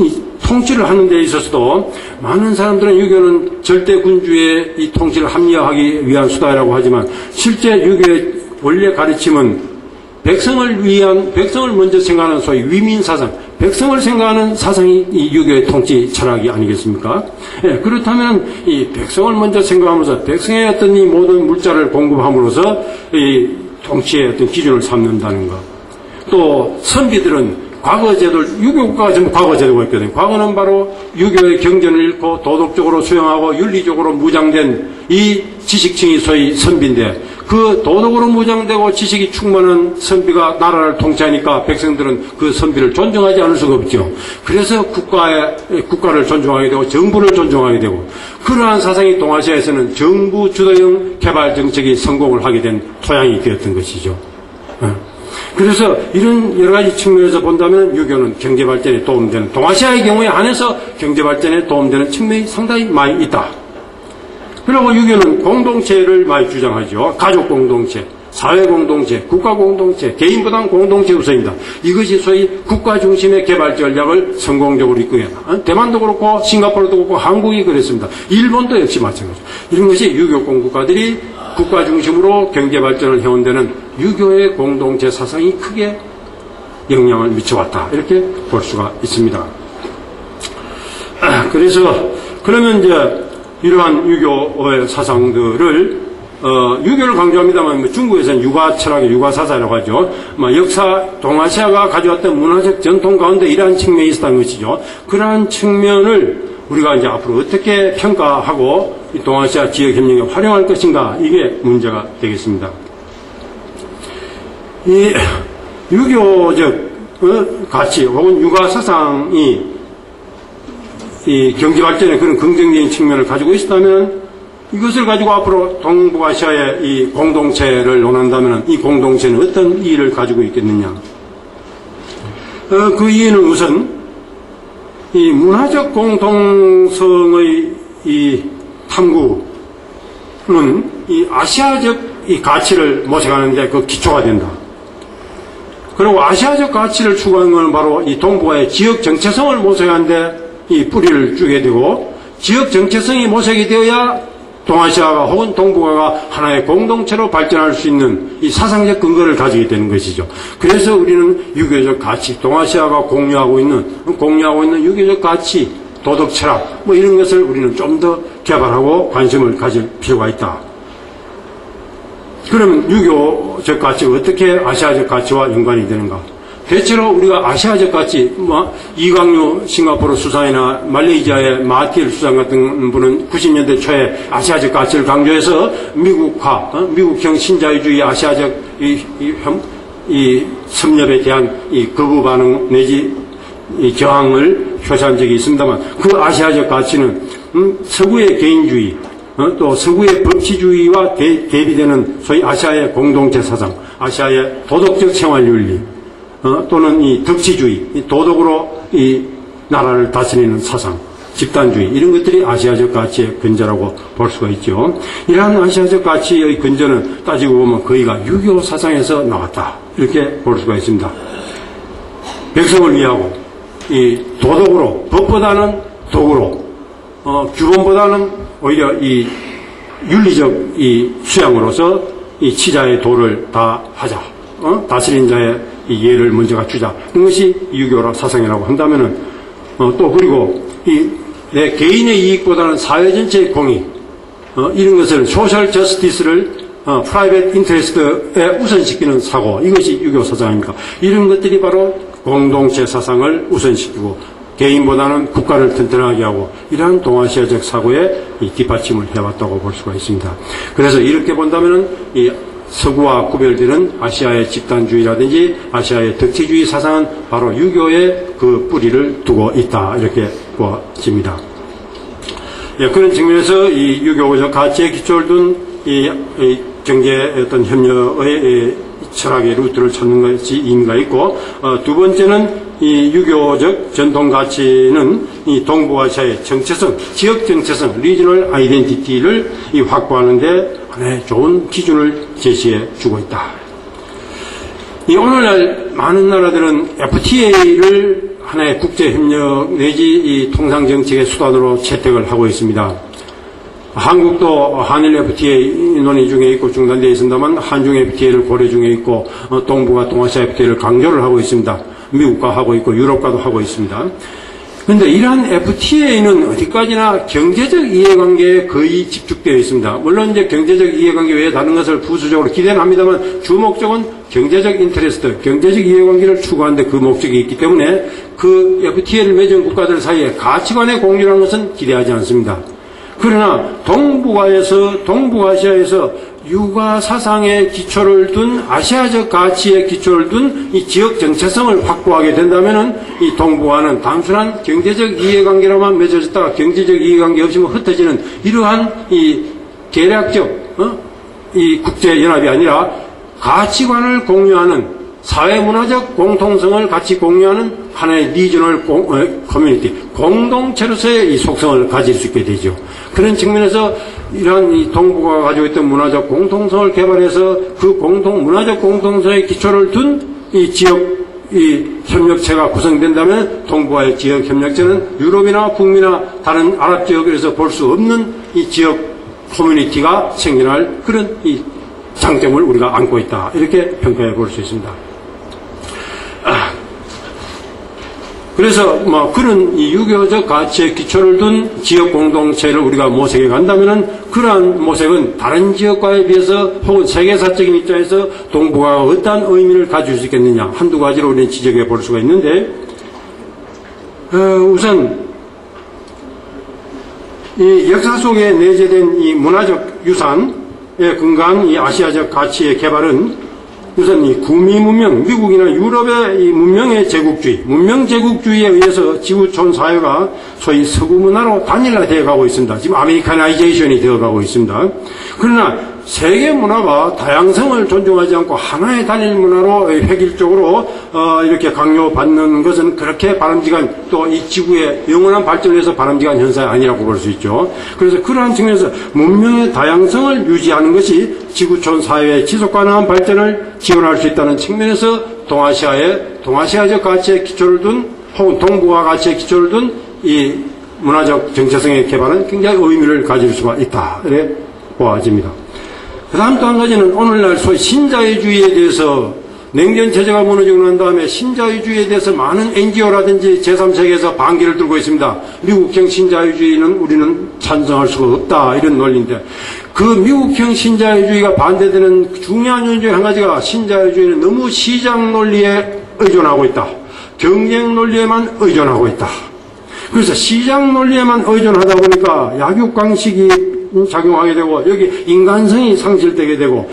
통치를 하는 데 있어서도 많은 사람들은 유교는 절대 군주의 이 통치를 합리화하기 위한 수단이라고 하지만 실제 유교의 원래 가르침은 백성을 위한, 백성을 먼저 생각하는 소위 위민사상, 백성을 생각하는 사상이 이 유교의 통치 철학이 아니겠습니까? 예, 그렇다면 이 백성을 먼저 생각하면서 백성의 어떤 이 모든 물자를 공급함으로써 이 통치의 어떤 기준을 삼는다는 것. 또 선비들은 과거 제도, 유교 국가가 전부 과거 제도가 있거든요. 과거는 바로 유교의 경전을 잃고 도덕적으로 수용하고 윤리적으로 무장된 이 지식층이 소위 선비인데 그 도덕으로 무장되고 지식이 충만한 선비가 나라를 통치하니까 백성들은 그 선비를 존중하지 않을 수가 없죠. 그래서 국가의, 국가를 존중하게 되고 정부를 존중하게 되고 그러한 사상이 동아시아에서는 정부 주도형 개발 정책이 성공을 하게 된 토양이 되었던 것이죠. 그래서 이런 여러 가지 측면에서 본다면 유교는 경제 발전에 도움되는, 동아시아의 경우에 한해서 경제 발전에 도움되는 측면이 상당히 많이 있다. 그리고 유교는 공동체를 많이 주장하죠. 가족 공동체, 사회 공동체, 국가 공동체, 개인보다는 공동체 우선이다. 이것이 소위 국가 중심의 개발 전략을 성공적으로 이끌어낸다. 대만도 그렇고 싱가포르도 그렇고 한국이 그랬습니다. 일본도 역시 마찬가지죠. 이런 것이 유교권 국가들이 국가 중심으로 경제 발전을 해온 데는 유교의 공동체 사상이 크게 영향을 미쳐왔다. 이렇게 볼 수가 있습니다. 그래서 그러면 이제 이러한 유교의 사상들을 어, 유교를 강조합니다만 뭐 중국에서는 유가 철학의 유가 사상이라고 하죠. 뭐 역사 동아시아가 가져왔던 문화적 전통 가운데 이러한 측면이 있었다는 것이죠. 그러한 측면을 우리가 이제 앞으로 어떻게 평가하고 이 동아시아 지역 협력에 활용할 것인가, 이게 문제가 되겠습니다. 이 유교적 어, 가치 혹은 유가 사상이 이 경제 발전에 그런 긍정적인 측면을 가지고 있었다면 이것을 가지고 앞으로 동북아시아의 이 공동체를 논한다면 이 공동체는 어떤 이의를 가지고 있겠느냐. 어, 그 이의는 우선 이 문화적 공동성의 이 탐구는 이 아시아적 이 가치를 모색하는데 그 기초가 된다. 그리고 아시아적 가치를 추구하는 것은 바로 이 동북아의 지역 정체성을 모색하는데 이 뿌리를 주게 되고, 지역 정체성이 모색이 되어야 동아시아가 혹은 동북아가 하나의 공동체로 발전할 수 있는 이 사상적 근거를 가지게 되는 것이죠. 그래서 우리는 유교적 가치, 동아시아가 공유하고 있는, 공유하고 있는 유교적 가치, 도덕 철학, 뭐 이런 것을 우리는 좀 더 개발하고 관심을 가질 필요가 있다. 그러면 유교적 가치가 어떻게 아시아적 가치와 연관이 되는가? 대체로 우리가 아시아적 가치, 뭐, 이광유 싱가포르 수상이나 말레이시아의 마하틸 수상 같은 분은 구십 년대 초에 아시아적 가치를 강조해서 미국화, 어? 미국형 신자유주의 아시아적 이, 이, 이 섭렵에 대한 이 거부 반응 내지 이 저항을 표시한 적이 있습니다만, 그 아시아적 가치는, 음, 서구의 개인주의, 어? 또 서구의 법치주의와 대, 대비되는 소위 아시아의 공동체 사상, 아시아의 도덕적 생활윤리, 어, 또는 이 덕치주의, 이 도덕으로 이 나라를 다스리는 사상, 집단주의, 이런 것들이 아시아적 가치의 근저라고 볼 수가 있죠. 이러한 아시아적 가치의 근저는 따지고 보면 거의가 유교 사상에서 나왔다. 이렇게 볼 수가 있습니다. 백성을 위하고, 이 도덕으로, 법보다는 도구로, 어, 규범보다는 오히려 이 윤리적 이 수양으로서 이 치자의 도를 다 하자. 어? 다스린 자의 이 예를 먼저 갖추자. 이것이 유교라 사상이라고 한다면은, 어, 또 그리고 이 내 개인의 이익보다는 사회 전체의 공익, 어, 이런 것을 소셜 저스티스를 어, 프라이빗 인터레스트에 우선시키는 사고, 이것이 유교 사상입니다. 이런 것들이 바로 공동체 사상을 우선시키고 개인보다는 국가를 튼튼하게 하고 이러한 동아시아적 사고에 이 뒷받침을 해왔다고 볼 수가 있습니다. 그래서 이렇게 본다면은 이 서구와 구별되는 아시아의 집단주의라든지 아시아의 덕치주의 사상은 바로 유교의 그 뿌리를 두고 있다, 이렇게 보아집니다. 예, 그런 측면에서 이 유교적 가치에 기초를 둔 이, 이 경제 어떤 협력의 이 철학의 루트를 찾는 것이 의미가 있고, 어, 두 번째는 이 유교적 전통 가치는 이 동북아시아의 정체성, 지역 정체성, 리지널 아이덴티티를 이 확보하는데 하나의 좋은 기준을 제시해 주고 있다. 이 오늘날 많은 나라들은 에프티에이를 하나의 국제협력 내지 이 통상정책의 수단으로 채택을 하고 있습니다. 한국도 한일 에프티에이 논의 중에 있고 중단되어 있습니다만 한중 에프티에이를 고려 중에 있고 동북아 동아시아 에프티에이를 강조를 하고 있습니다. 미국과 하고 있고 유럽과도 하고 있습니다. 그런데 이러한 에프티에이는 어디까지나 경제적 이해관계에 거의 집중되어 있습니다. 물론 이제 경제적 이해관계 외에 다른 것을 부수적으로 기대는 합니다만 주 목적은 경제적 인터레스트, 경제적 이해관계를 추구하는데 그 목적이 있기 때문에 그 에프티에이를 맺은 국가들 사이에 가치관의 공유라는 것은 기대하지 않습니다. 그러나 동북아에서, 동북아시아에서 유가 사상의 기초를 둔 아시아적 가치의 기초를 둔 이 지역 정체성을 확보하게 된다면은 이 동북아는 단순한 경제적 이해관계로만 맺어졌다가 경제적 이해관계 없이 뭐 흩어지는 이러한 이 계략적 어? 이 국제연합이 아니라 가치관을 공유하는 사회문화적 공통성을 같이 공유하는 하나의 리저널 공, 어, 커뮤니티, 공동체로서의 이 속성을 가질 수 있게 되죠. 그런 측면에서 이러한 이 동북아가 가지고 있던 문화적 공통성을 개발해서 그 공통, 문화적 공통성의 기초를 둔 이 지역, 이 협력체가 구성된다면 동북아의 지역 협력체는 유럽이나 북미나 다른 아랍 지역에서 볼 수 없는 이 지역 커뮤니티가 생겨날 그런 이 장점을 우리가 안고 있다. 이렇게 평가해 볼 수 있습니다. 그래서 뭐 그런 이 유교적 가치의 기초를 둔 지역 공동체를 우리가 모색해 간다면은 그러한 모색은 다른 지역과에 비해서 혹은 세계사적인 입장에서 동북아가 어떠한 의미를 가질 수 있겠느냐 한두 가지로 우리는 지적해 볼 수가 있는데 어, 우선 이 역사 속에 내재된 이 문화적 유산에 근거한 이 아시아적 가치의 개발은 우선 이 구미 문명, 미국이나 유럽의 이 문명의 제국주의, 문명 제국주의에 의해서 지구촌 사회가 소위 서구 문화로 단일화되어 가고 있습니다. 지금 아메리카나이제이션이 되어 가고 있습니다. 그러나 세계 문화가 다양성을 존중하지 않고 하나의 단일 문화로 획일적으로 어, 이렇게 강요받는 것은 그렇게 바람직한 또 이 지구의 영원한 발전을 위해서 바람직한 현상이 아니라고 볼 수 있죠. 그래서 그러한 측면에서 문명의 다양성을 유지하는 것이 지구촌 사회의 지속가능한 발전을 지원할 수 있다는 측면에서 동아시아의 동아시아적 가치의 기초를 둔 혹은 동북아 가치의 기초를 둔 이 문화적 정체성의 개발은 굉장히 의미를 가질 수가 있다. 이렇게 보아집니다. 그 다음 또 한 가지는 오늘날 소위 신자유주의에 대해서 냉전 체제가 무너지고 난 다음에 신자유주의에 대해서 많은 엔지오라든지 제삼 세계에서 반기를 들고 있습니다. 미국형 신자유주의는 우리는 찬성할 수가 없다 이런 논리인데 그 미국형 신자유주의가 반대되는 중요한 이유 중 한 가지가 신자유주의는 너무 시장 논리에 의존하고 있다. 경쟁 논리에만 의존하고 있다. 그래서 시장 논리에만 의존하다 보니까 약육강식이 작용하게 되고 여기 인간성이 상실되게 되고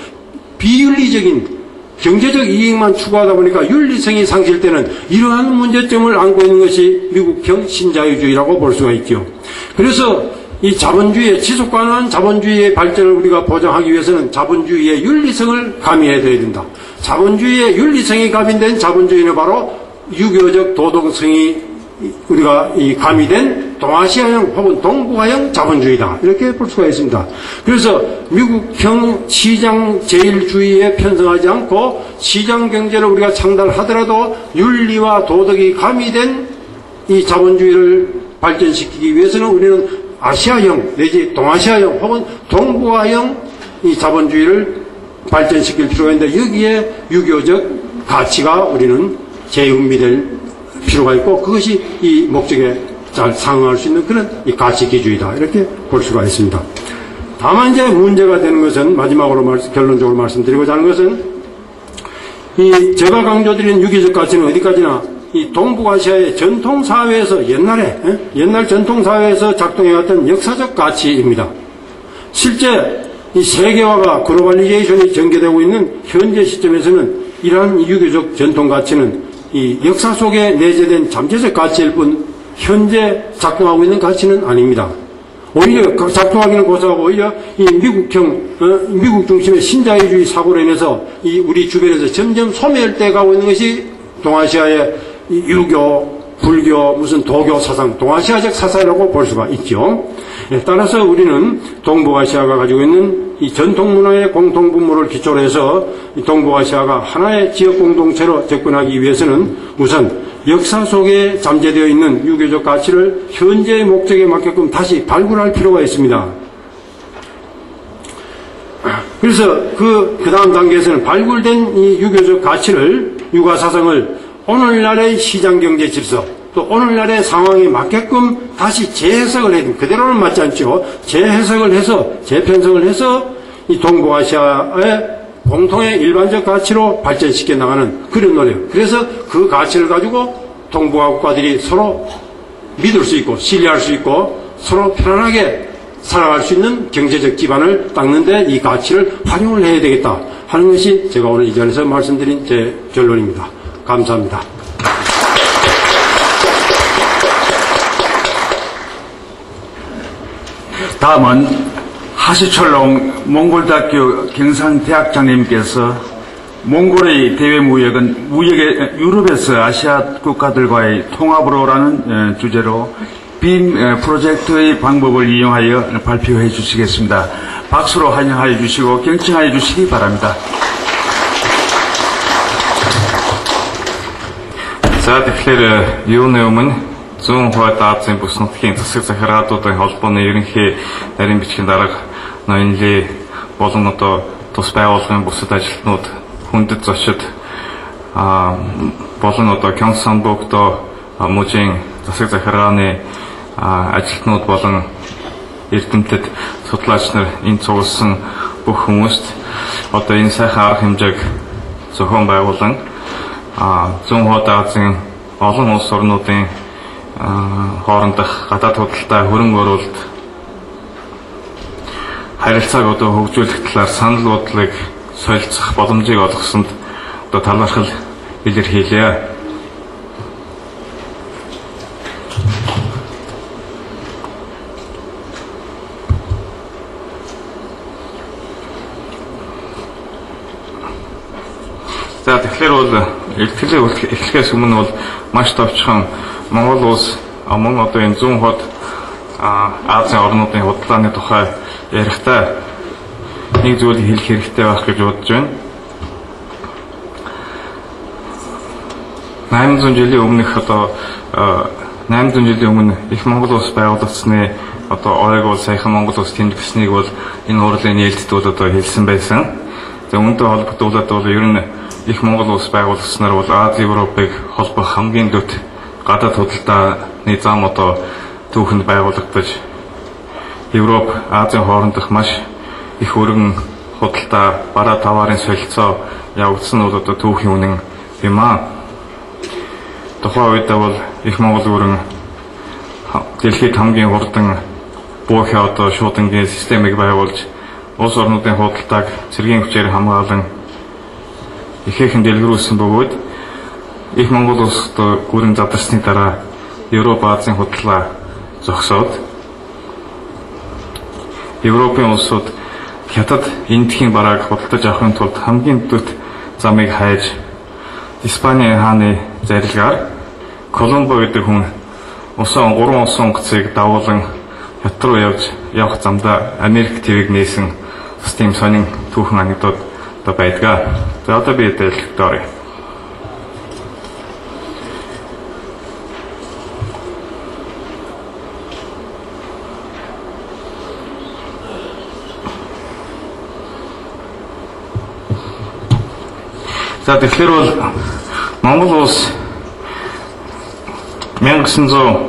비윤리적인 경제적 이익만 추구하다 보니까 윤리성이 상실되는 이러한 문제점을 안고 있는 것이 미국형 신자유주의라고 볼 수가 있죠. 그래서 이 자본주의의 지속가능한 자본주의의 발전을 우리가 보장하기 위해서는 자본주의의 윤리성을 가미해야 된다. 자본주의의 윤리성이 가미된 자본주의는 바로 유교적 도덕성이 우리가 이 가미된 동아시아형 혹은 동북아형 자본주의다. 이렇게 볼 수가 있습니다. 그래서 미국형 시장 제일주의에 편성하지 않고 시장 경제를 우리가 창달하더라도 윤리와 도덕이 가미된 이 자본주의를 발전시키기 위해서는 우리는 아시아형 내지 동아시아형 혹은 동북아형 이 자본주의를 발전시킬 필요가 있는데 여기에 유교적 가치가 우리는 재음미될 필요가 있고 그것이 이 목적에 잘 상응할 수 있는 그런 이 가치 기주의다 이렇게 볼 수가 있습니다. 다만 이제 문제가 되는 것은 마지막으로 말씀, 결론적으로 말씀드리고자 하는 것은 이 제가 강조드린 유교적 가치는 어디까지나 이 동북아시아의 전통 사회에서 옛날에 에? 옛날 전통 사회에서 작동해왔던 역사적 가치입니다. 실제 이 세계화가 글로벌리제이션이 전개되고 있는 현재 시점에서는 이러한 유교적 전통 가치는 이 역사 속에 내재된 잠재적 가치일 뿐 현재 작동하고 있는 가치는 아닙니다. 오히려 작동하기는 고사하고 오히려 이 미국형 어, 미국 중심의 신자유주의 사고로 인해서 이 우리 주변에서 점점 소멸돼 가고 있는 것이 동아시아의 이 유교, 불교, 무슨 도교 사상, 동아시아적 사상이라고 볼 수가 있죠. 예, 따라서 우리는 동북아시아가 가지고 있는 이 전통 문화의 공통 분모를 기초로 해서 이 동북아시아가 하나의 지역 공동체로 접근하기 위해서는 우선 역사 속에 잠재되어 있는 유교적 가치를 현재의 목적에 맞게끔 다시 발굴할 필요가 있습니다. 그래서 그, 그 다음 단계에서는 발굴된 이 유교적 가치를, 유가사상을 오늘날의 시장경제 질서, 또 오늘날의 상황에 맞게끔 다시 재해석을 해야 됩니다. 그대로는 맞지 않죠. 재해석을 해서, 재편성을 해서 이 동북아시아의 공통의 일반적 가치로 발전시켜 나가는 그런 노력. 그래서 그 가치를 가지고 동북아 국가들이 서로 믿을 수 있고, 신뢰할 수 있고, 서로 편안하게 살아갈 수 있는 경제적 기반을 닦는데 이 가치를 활용을 해야 되겠다 하는 것이 제가 오늘 이 자리에서 말씀드린 제 결론입니다. 감사합니다. 다음은 하시철롱 몽골대학교 경상대학장님께서 몽골의 대외 무역은 무역의 유럽에서 아시아 국가들과의 통합으로라는 주제로 빔 프로젝트의 방법을 이용하여 발표해 주시겠습니다. 박수로 환영하여 주시고 경청하여 주시기 바랍니다. За тэгэхээр юуны өмнө зүүн хойд Азийн бүс нутгийн засаг захиратуудын холбооны ерөнхий нарийн бичгийн дарга ноёнлын болон одоо тус байгууллагын бусад ажилтнууд хүндэт зочид а болон одоо Кёнсанбукто мужийн засаг захиргааны ажилтнууд болон эрдэмтэд судлаач нар энэ цугласан бүх хүмүүст одоо энэ сайхан арга хэмжээг зохион байгуулан зүүн хойд Азийн олон улс орнуудын хоорондох гадаад худалдаа хөрөнгө оруулалт харилцааг одоо хөгжүүлэх талаар санал бодлыг солилцох боломжийг олгосонд одоо талархал илэрхийлье. За тэгэхээр бол ихтгэл эхлэхээс өмнө бол маш товчхон Монгол улс мөн одоо энэ зүүн хойд Азийн орнуудын худалдааны тухай ярихдаа нэг зүйлийг хэлэх хэрэгтэй байх гэж бодож байна. найман зуун жилийн өмнөх одоо найман зуун жилийн өмнө их Монгол улс байгуулагдсны одоо ойг бол саяхан Монгол улс тэмдэглэснийг бол энэ урлагийн нээлтд бол одоо хэлсэн байсан. За үүнтэй холбогдуулаад бол ер нь их Монгол улс байгуулагдсанаар бол Аз Европыг холбох хамгийн дэвт гадаад худалдааны зам одоо түүхэнд байгуулагдаж Европ Азийн хоорондох маш их өргөн худалдаа бараа товарын солилцоо явагдсан нь бол одоо түүхийн үнэн юм аа. Тухайн үед бол их Монгол өргөн дэлхийд хамгийн хурдан буухи одоо шуудангийн системийг байгуулж улс орнуудын худалдааг цэргийн хүчээр хамгаалan ихээхэн дэлгэрүүлсэн бөгөөд их Монгол улс гүрэн задарсны дараа Европ Азийн худалдаа зогсоод Европын улсууд хятад эндхийн барааг худалдаж авахын тулд хамгийн дэвт замыг хайж Испаний хааны зарилгаар Колумбо гэдэг хүн усан гурван усан онгоцыг дагуулan хят руу явж явах замдаа Америк твийг нээсэн тийм сонин түүхэн анекдот одоо байдгаа. За одоо би дэлгэхэд оръё. За тэгэхээр бол Монгол улс мянга гэсэн зуун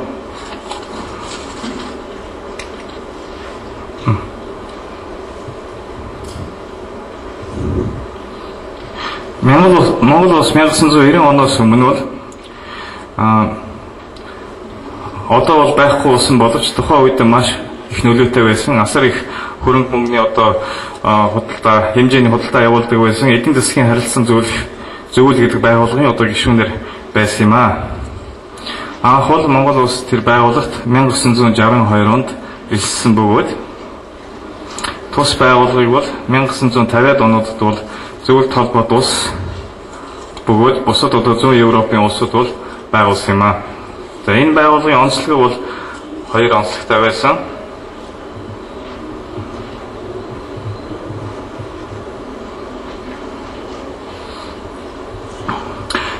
Монгол улс мянга гэсэн зуун найман оноос өмнө бол а одоо бол байхгүй болсон боловч тухайн үед маш их нөлөөтэй байсан. Асар их хөрөнгө мөнгөний одоо худалдаа хэмжээний худалдаа явуулдаг байсан. Эдийн засгийн харилцан зөвлөх зөвлөл гэдэг байгууллагын одоо гишүүнээр байсан юм аа. Анх бол Монгол улс тэр байгууллагт мянга девятьсот шестьдесят two онд элссэн бөгөөд тус байгууллагыг бол мянга девятьсот пятьдесят онуудад бол зөвлөлт холбоот улс бөгөөд бусад одоо зүүн Европын улсууд бол байгуулсан юм аа. За энэ байгууллагын онцлог бол хоёр онцлогтой байсан.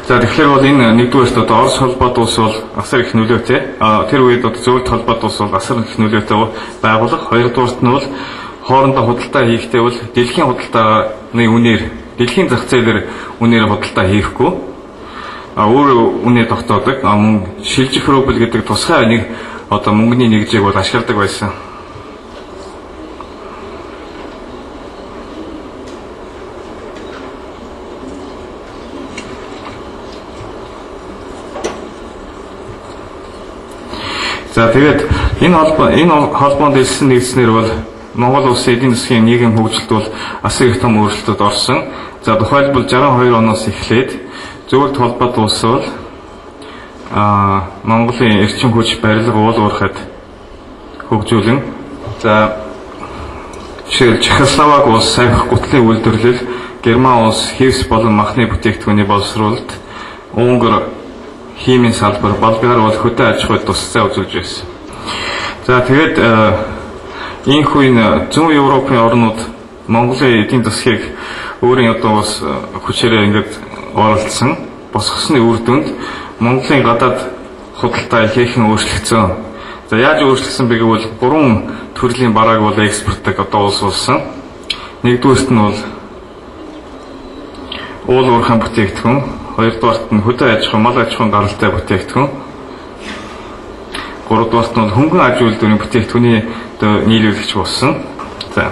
За тэгэхээр бол энэ нэгдүгээрт одоо Орос холбоот улс бол асар их нөлөөтэй. Тэр үед одоо зөвлөлт холбоот улс бол асар их нөлөөтэй байгууллага. Хоёрдугаарт нь бол хоорондоо худалдаа хийхдээ бол дэлхийн худалдааны үнээр, дэлхийн зах зээлээр үнээр худалдаа хийхгүй. А өөр үнэ тогтоодог. А мөн шилжих рубль гэдэг тусгай нэг одоо мөнгөний нэгжийг бол ашигладаг байсан. За тэгээд энэ холбоо энэ холбоонд илсэн нэгдснээр бол Монгол улсын эдийн засгийн нийгэм хөгжилд бол асар их том өөрчлөлтөд орсон. За тухайлбал шестьдесят two оноос эхлээд зөвлөлт холбоот улс бол а Монголын эрчим хүч барилга уул уурхад хөгжүүлэн за жишээл Чехословак улс сахих гутлын үйлдвэрлэл, Герман улс хевс болон махны бүтээгдэхүүний боловсруулалт, Унгар химийн салбар, Болгар бол хөдөө аж ахуйд тусцаа үзүүлж байсан. За тэгээд энэ хүн зүүн Европын орнууд Монголын эдийн засгийг өөрийн одоо бас хүчээрээ ингээд оролцсон, босгосны үр дүнд Монголын гадаад худалдаа ихээхэн өөрчлөгдсөн. За яаж өөрчлөгдсөн бэ гэвэл гурван төрлийн барааг бол экспорттог одоо улс болсон. Нэгдүгээрт нь бол уул уурхайн бүтээгдэхүүн, хоёрдугаарт нь хөдөө аж ахуй, мал аж ахуйн гаралтай бүтээгдэхүүн, гуравдугаарт нь хөнгөн аж үйлдвэрийн бүтээгдэхүүний одоо нийлүүлэгч болсон. За.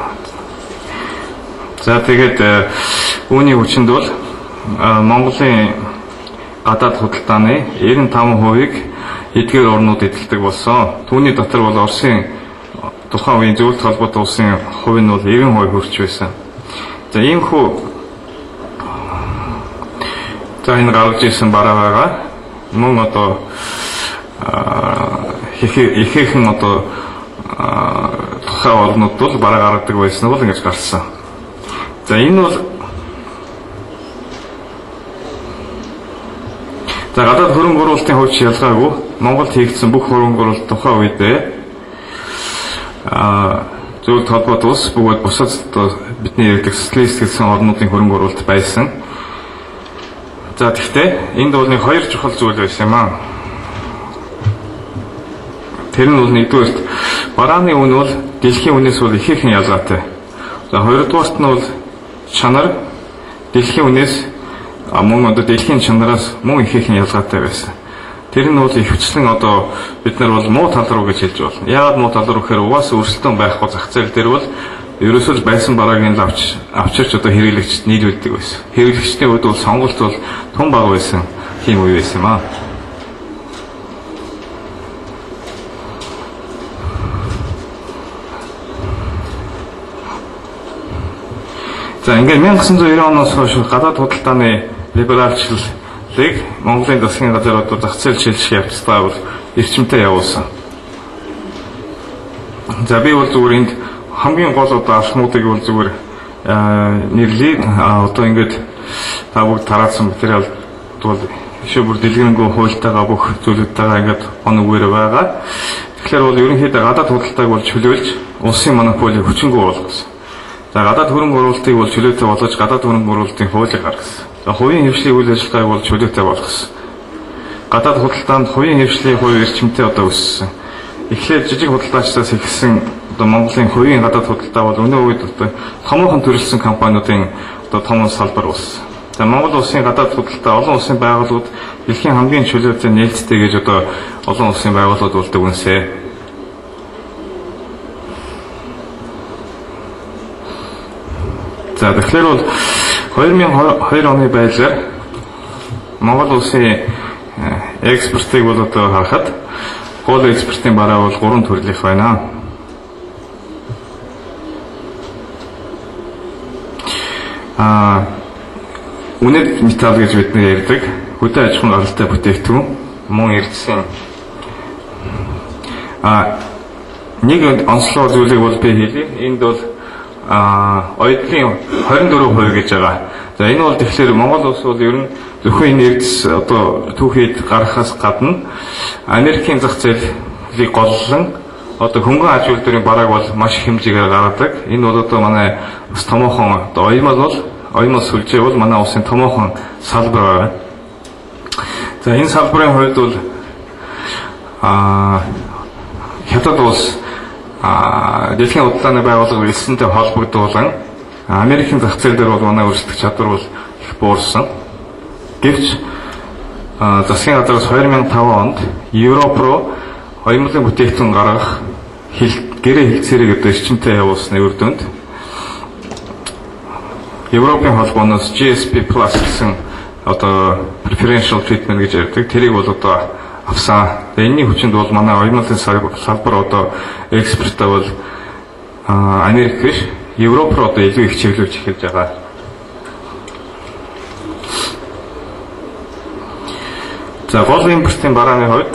За тэгээд үүний хүчинд бол Монголын гадаад худалдааны ninety five хувийг эдгээр орнууд эдэлдэг болсон. Түүний дотор бол Оросын тухайн үеийн зөвлөлт холбоот улсын хувь нь бол ninety percent хүрч байсан. За ийм хүү за энэ гаргаж ирсэн бараа байгаа. Мөн одоо ихээхэн одоо тухайн орнууд бол бараа гаргадаг байсан бол ингэж гарсан. За энэ бол за гадаад хөрөнгө оруулалтын хувьд ялгаагүй Монголд хийгдсэн бүх хөрөнгө оруулалт тухайн үедээ а зөвлөлт холбоот улс бөгөөд бусад бидний ярьдаг социалист гэсэн орнуудын хөрөнгө оруулалт байсан. За тэгтээ энд бол нэг хоёр чухал зүйл байсан юм аа. Тэр нь бол нэгдүгээрт барааны үн бол дэлхийн үнээс бол ихээхэн ялгаатай. За хоёрдугаарт нь бол чанар дэлхийн үнээс мөн одоо дэлхийн чанараас мөн ихээхэн ялгаатай байсан. Тэр нь бол ихвчлэн одоо бид нар бол муу тал руу гэж хэлж болно. Яагаад муу тал руу гэхээр угаасаа өрсөлдөөн байхгүй зах зээл дээр бол ерөөсөө байсан бараагийн авч авчирч одоо хэрэглэгчд нийлүүлдэг байсан. Хэрэглэгчдийн хувьд бол сонголт бол тун бага байсан тийм үе байсан юм аа. За ингээд nineteen ninety оноос хойш гадаад худалдааны либералчлалыг Монголын засгийн газар одоо зах зээл шилжих явцдаа бол эрчимтэй явуулсан. За би бол зүгээр энд хамгийн гол одоо алхмуудыг бол зүгээр нэрлэе. Одоо ингээд та бүгд тараасан материал бол ишээ бүр дэлгэрэнгүй хуультайгаа бүх зүйлүүдтэйгээ ингээд оногоор байгаа. Тэгэхээр бол ерөнхийдөө гадаад худалдааг бол чөлөөлж улсын монополийг хүчингү болгосон. За гадаад хөрөнгө оруулалтыг бол чөлөөтэй болгож гадаад хөрөнгө оруулалтын хуулийг гаргасан. За хувийн хэвшлийн үйл ажиллагааг бол чөлөөтэй болгосон. Гадаад худалдаанд хувийн хэвшлийн хувь эрчимтэй одоо өссөн. Эхлээд жижиг худалдаачдаас ихсэн одоо Монголын хувийн гадаад худалдаа бол өнөө үед одоо томоохон төрөлсөн компаниудын одоо том салбар болсон. За Монгол улсын гадаад худалдаа олон улсын байгууллагууд дэлхийн хамгийн чөлөөтэй нээлттэй гэж одоо олон улсын байгууллагууд болдог үнсээ. За тэгэхээр бол two thousand two оны байдлаар Монгол улсын экспортыг бол одоо харахад гол экспортын бараа бол гурван төрлийнх байна. А үнэт металл гэж бид нэр ярьдаг хөдөө аж ахуйн гаралтай бүтээгдэхүүн мөн эрдэсэн. А нэг онцлог зүйлийг бол би хэлье. Энд бол а ойдлын twenty-four percent гэж байгаа. За энэ бол тэгэхээр Монгол улс бол ер нь зөвхөн энэ эрдэс одоо түүхийд гаргахаас гадна Америкийн зах зээлийг голлон одоо хөнгөн аж үйлдвэрийн барааг бол маш их хэмжээгээр гаргадаг. Энэ бол одоо манай бас томоохон одоо оюмал бол оюмал сүлжээ бол манай улсын томоохон салбар байна. За энэ салбарын хувьд бол а хятад улс а дэлхийн удалдааны байгууллага элсэнтэй холбогдуулан Америкийн зах зээл дээр бол манай өрсөлдөх чадвар бол их буурсан. Гэвч засгийн газраас two thousand five онд Европ руу оюмлын бүтээгдэхүүн гаргах гэрээ хэлцээрийг одоо эрчимтэй явуулсны үр дүнд Европын холбооноос G S P Plus гэсэн одоо preferential treatment гэж ярьдаг. Тэрийг бол одоо авсан. Энэний хүчинд бол манай оюмлын салбар одоо экспортоо бол Америк биш Европ руу одоо илүү их чиглүүлж эхэлж байгаа. За гол импортын барааны хувьд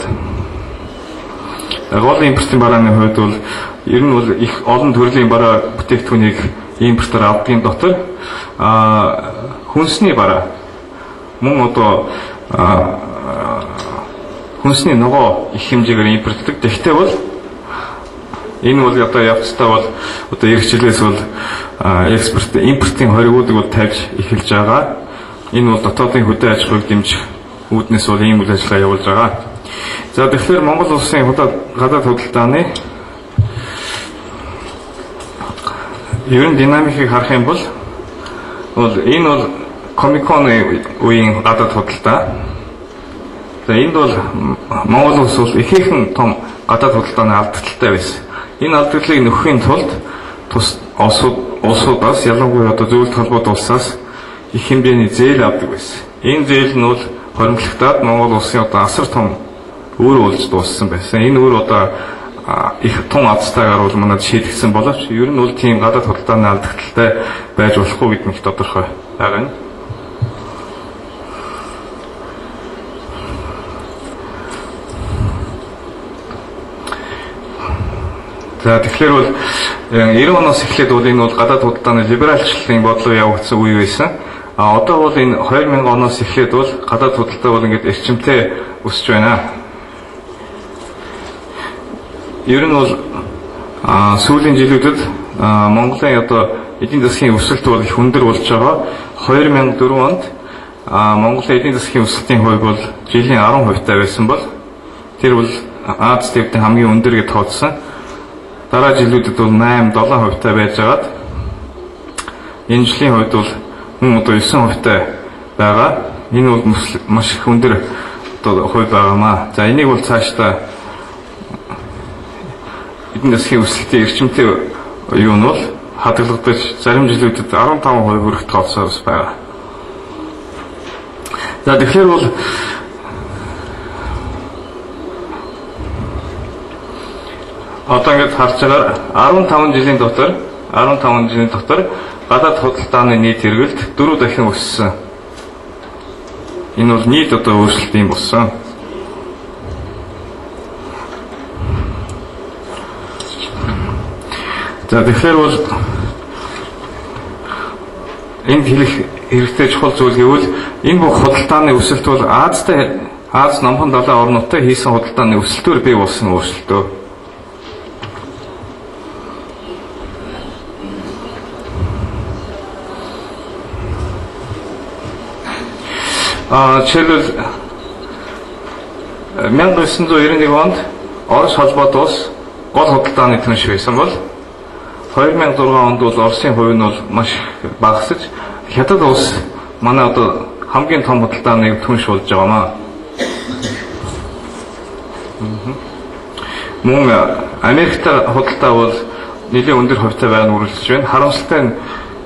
гол импортын барааны хувьд бол ер нь бол их олон төрлийн бараа бүтээгдэхүүнийг импортоор авдгийн дотор а хүнсний бараа мөн одоо хүнсний ногоо их хэмжээгээр импортдог. Тэгвэл бол энэ бол одоо явцтай бол одоо эх жилээс бол экспорт импортын хоригуудыг бол тавьж эхэлж байгаа. Энэ бол дотоодын хөдөө аж ахуйг дэмжих үүднээс бол ийм үйл ажиллагаа явуулж байгаа. За тэгэхээр Монгол улсын гадаад худалдааны ер нь динамикийг харах юм бол бол энэ бол Комиконы үеийн гадаад худалдаа. За энд бол Монгол улс бол ихээхэн том гадаад худалдааны алдагдaltaй байсан. Энэ алдагдлыг нөхөхийн тулд тус улсуудаас ялангуяа одоо зөвлөлт холбоот улсаас их хэмжээний зээл авдаг байсан. Энэ зээл нь бол хоримтлагдаад Монгол улсын одоо асар том өөр болж дууссан байсан. Энэ өөр одоо их тун азтайгаар бол манад шийдэгдсэн боловч ер нь бол тийм гадаад худалдааны алдагдaltaй байж болохгүй гэдэг нь тодорхой байгаа юм. За тэгэхээр бол ninety оноос эхлээд бол энэ бол гадаад худалдааны либералчлалын бодлого явагдсан үе байсан. А одоо бол энэ two thousand оноос эхлээд бол гадаад худалдаа бол ингээд эрчимтэй өсөж байна. Ер нь бол сүүлийн жилүүдэд Монголын одоо эдийн засгийн өсөлт бол их өндөр болж байгаа. two thousand four онд Монголын эдийн засгийн өсөлтийн хувь бол жилийн ten percent байсан бол тэр бол Аз төвдийн хамгийн өндөр гэж тооцсон. Дараа жилүүдэд бол eight seven percent байж байгаад энэ жилийн хувьд бол мөн одоо nine percent байгаа. Энэ бол маш их өндөр одоо хувь байгаамаа. За энийг бол цаашдаа эдийн засгийн өсөлтийн эрчимтэй юу нь бол хадгалагдаж зарим жилүүдэд fifteen percent хүрэх тооцоо байгаа. За тэгэхээр бол одоо ингэж харж байгаа fifteen жилийн дотор fifteen жилийн дотор гадаад худалдааны нийт эргэлт four дахин өссөн. Энэ бол нийт одоо өөрчлөлт юм болсон. За тэгэхээр бол энд хэлэх хэрэгтэй чухал зүйл гэвэл энэ бүх худалдааны өсөлт бол Азтай Аз номхон далайн орнуудтай хийсэн худалдааны өсөлтөөр бий болсон өөрчлөлтөө. А жишээлбэл nineteen ninety-one онд Орос холбоот улс гол худалдааны түнш байсан бол two thousand four онд бол Оросын хувь нь бол маш багасж Хятад улс манай одоо хамгийн том худалдааны түнш болж байгаамаа. Мөн Америктэй худалдаа бол нэлээд өндөр хувьтай байгааг нь үргэлжлэж байна. Харамсалтай нь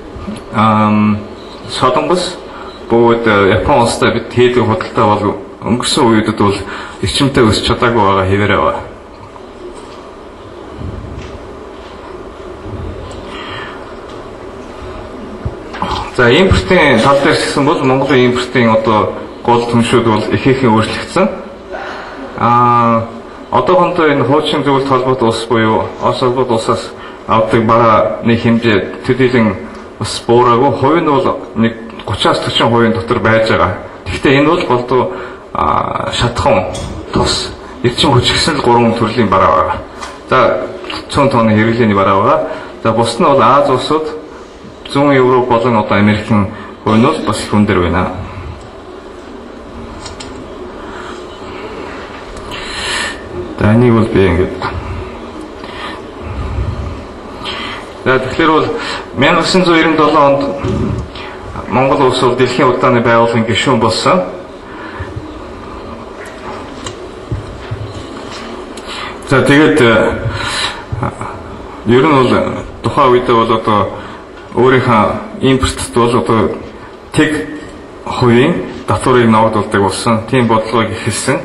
Солонгос бөгөөд Япон улстай бид хийдэг худалдаа бол өнгөрсөн үеүүдэд бол эрчимтэй өсч чадаагүй байгаа хэвээрээ байна. За импортын тал дээр гэсэн бол Монголын импортын одоо гол түншүүд бол ихээхэн өөрчлөгдсөн. Аа одоохондоо энэ хуучин зөвлөлт холбоот улс буюу Орос холбоот улсаас авдаг барааны хэмжээ төдийлөн бас буураагүй. Хувь нь бол нэг thirty-аас forty percent дотор байж байгаа. Гэхдээ энэ бол голдуу шатхан тос эрчим хүч гэсэн гурван төрлийн бараа байгаа. За one hundred тонны хэрэглээний бараа байгаа. За бус нь бол Аз улсууд зүүн Европ болон одоо Америкийн хувь нь бас их өндөр байна. За энийг бол би ингэж. За тэгэхээр бол 천구 구십칠 онд Монгол улс бол дэлхийн удааны байгууллагын гишүүн болсон. За тэгээд ер нь бол тухайн үед бол одоо өөрийнхөө импортт бол одоо тэг хувийн татварыг ногдуулдаг болсон. Тийм бодлогыг эхэлсэн.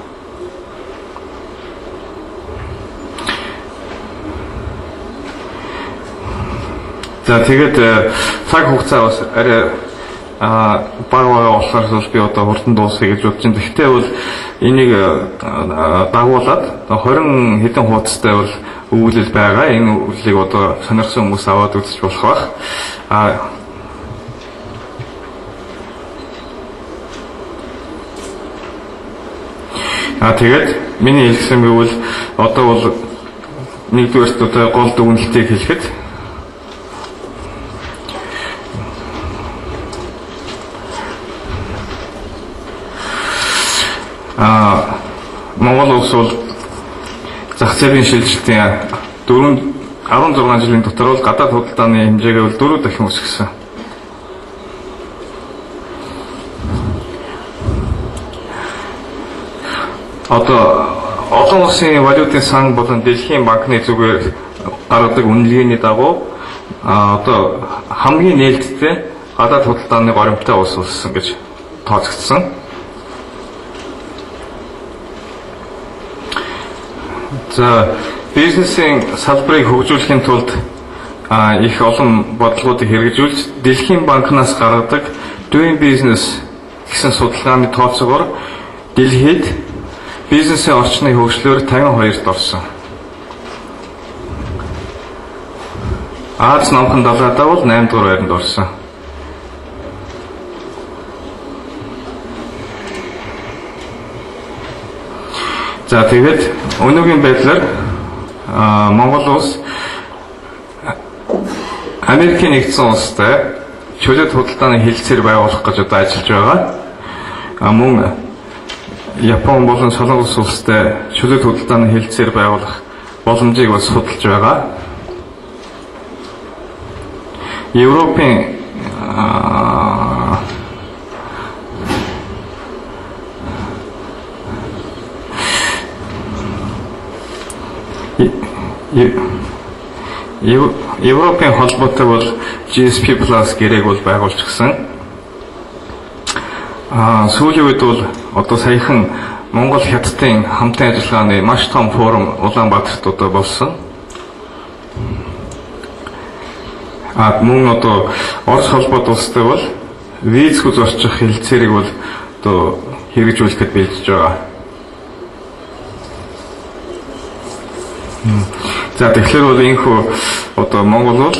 За тэгээд цаг хугацаа бас арай а багваа болохоор би одоо хурдан дуусгая гэж бодож байна. Гэхдээ бол энийг дагуулад двадцать хэдэн хуудастай бол өвлөл байгаа. Энэ өвлөлийг одоо сонирхсан хүмүүс аваад үзэж болох байх. А А тэгээд миний хэлсэн гэвэл одоо бол нэгдүгээр одоо гол дүгнэлтийг хэлэхэд а Монгол улс бол зах зээлийн шилжилтийн дөрвөн арван зургаан жилийн дотор бол гадаад худалдааны хэмжээгээ бол дөрөв дахин өсгсөн. Одоо олон улсын валютын сан болон дэлхийн банкны зүгээр гаргадаг үнэлгээний дагуу одоо хамгийн нээлттэй гадаад худалдааны горимтой улс болсон гэж тооцогдсон. За бизнесийн салбарыг хөгжүүлэхийн тулд их олон бодлогуудыг хэрэгжүүлж Дэлхийн банкнаас гаргадаг Doing Business гэсэн судалгааны тооцоогоор дэлхийд бизнесийн орчны хөгжлөөр петдесят хоёрт орсон. Аз намхан далаадаа бол наймд дугаар байранд орсон. За тэгээд өнөөгийн байдлаар Монгол улс Америкийн нэгдсэн улстай чөлөөт худалдааны хэлэлцээр байгуулах гэж одоо ажиллаж байгаа. А мөн Япон болон Солонгос улстай чөлөөт худалдааны хэлэлцээр байгуулах боломжийг бас судалж байгаа. Европын Европын холбоотой бол джи эс пи плюс гэрээг бол байгуулж гисэн. А сүүлийн үед бол одоо саяхан Монгол хятадын хамтын ажиллагааны маш том форум Улаанбаатарт одоо болсон. А мөн одоо Орос холбоот улстай бол визгүй зорчих хэлэлцээрийг бол одоо хэрэгжүүлэхэд бэлдэж байгаа. За тэгэхээр бол энэхүү одоо Монгол бол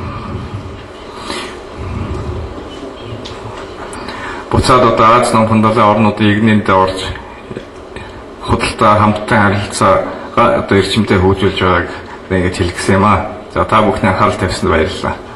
буцаад одоо Аз намхан далайн орнуудын игнэнд орж худалдаа хамттай харилцаа одоо эрчимтэй хөгжүүлж байгааг ингэж хэлэх гэсэн юм аа. За та бүхний анхаарал тавьсанд баярлалаа.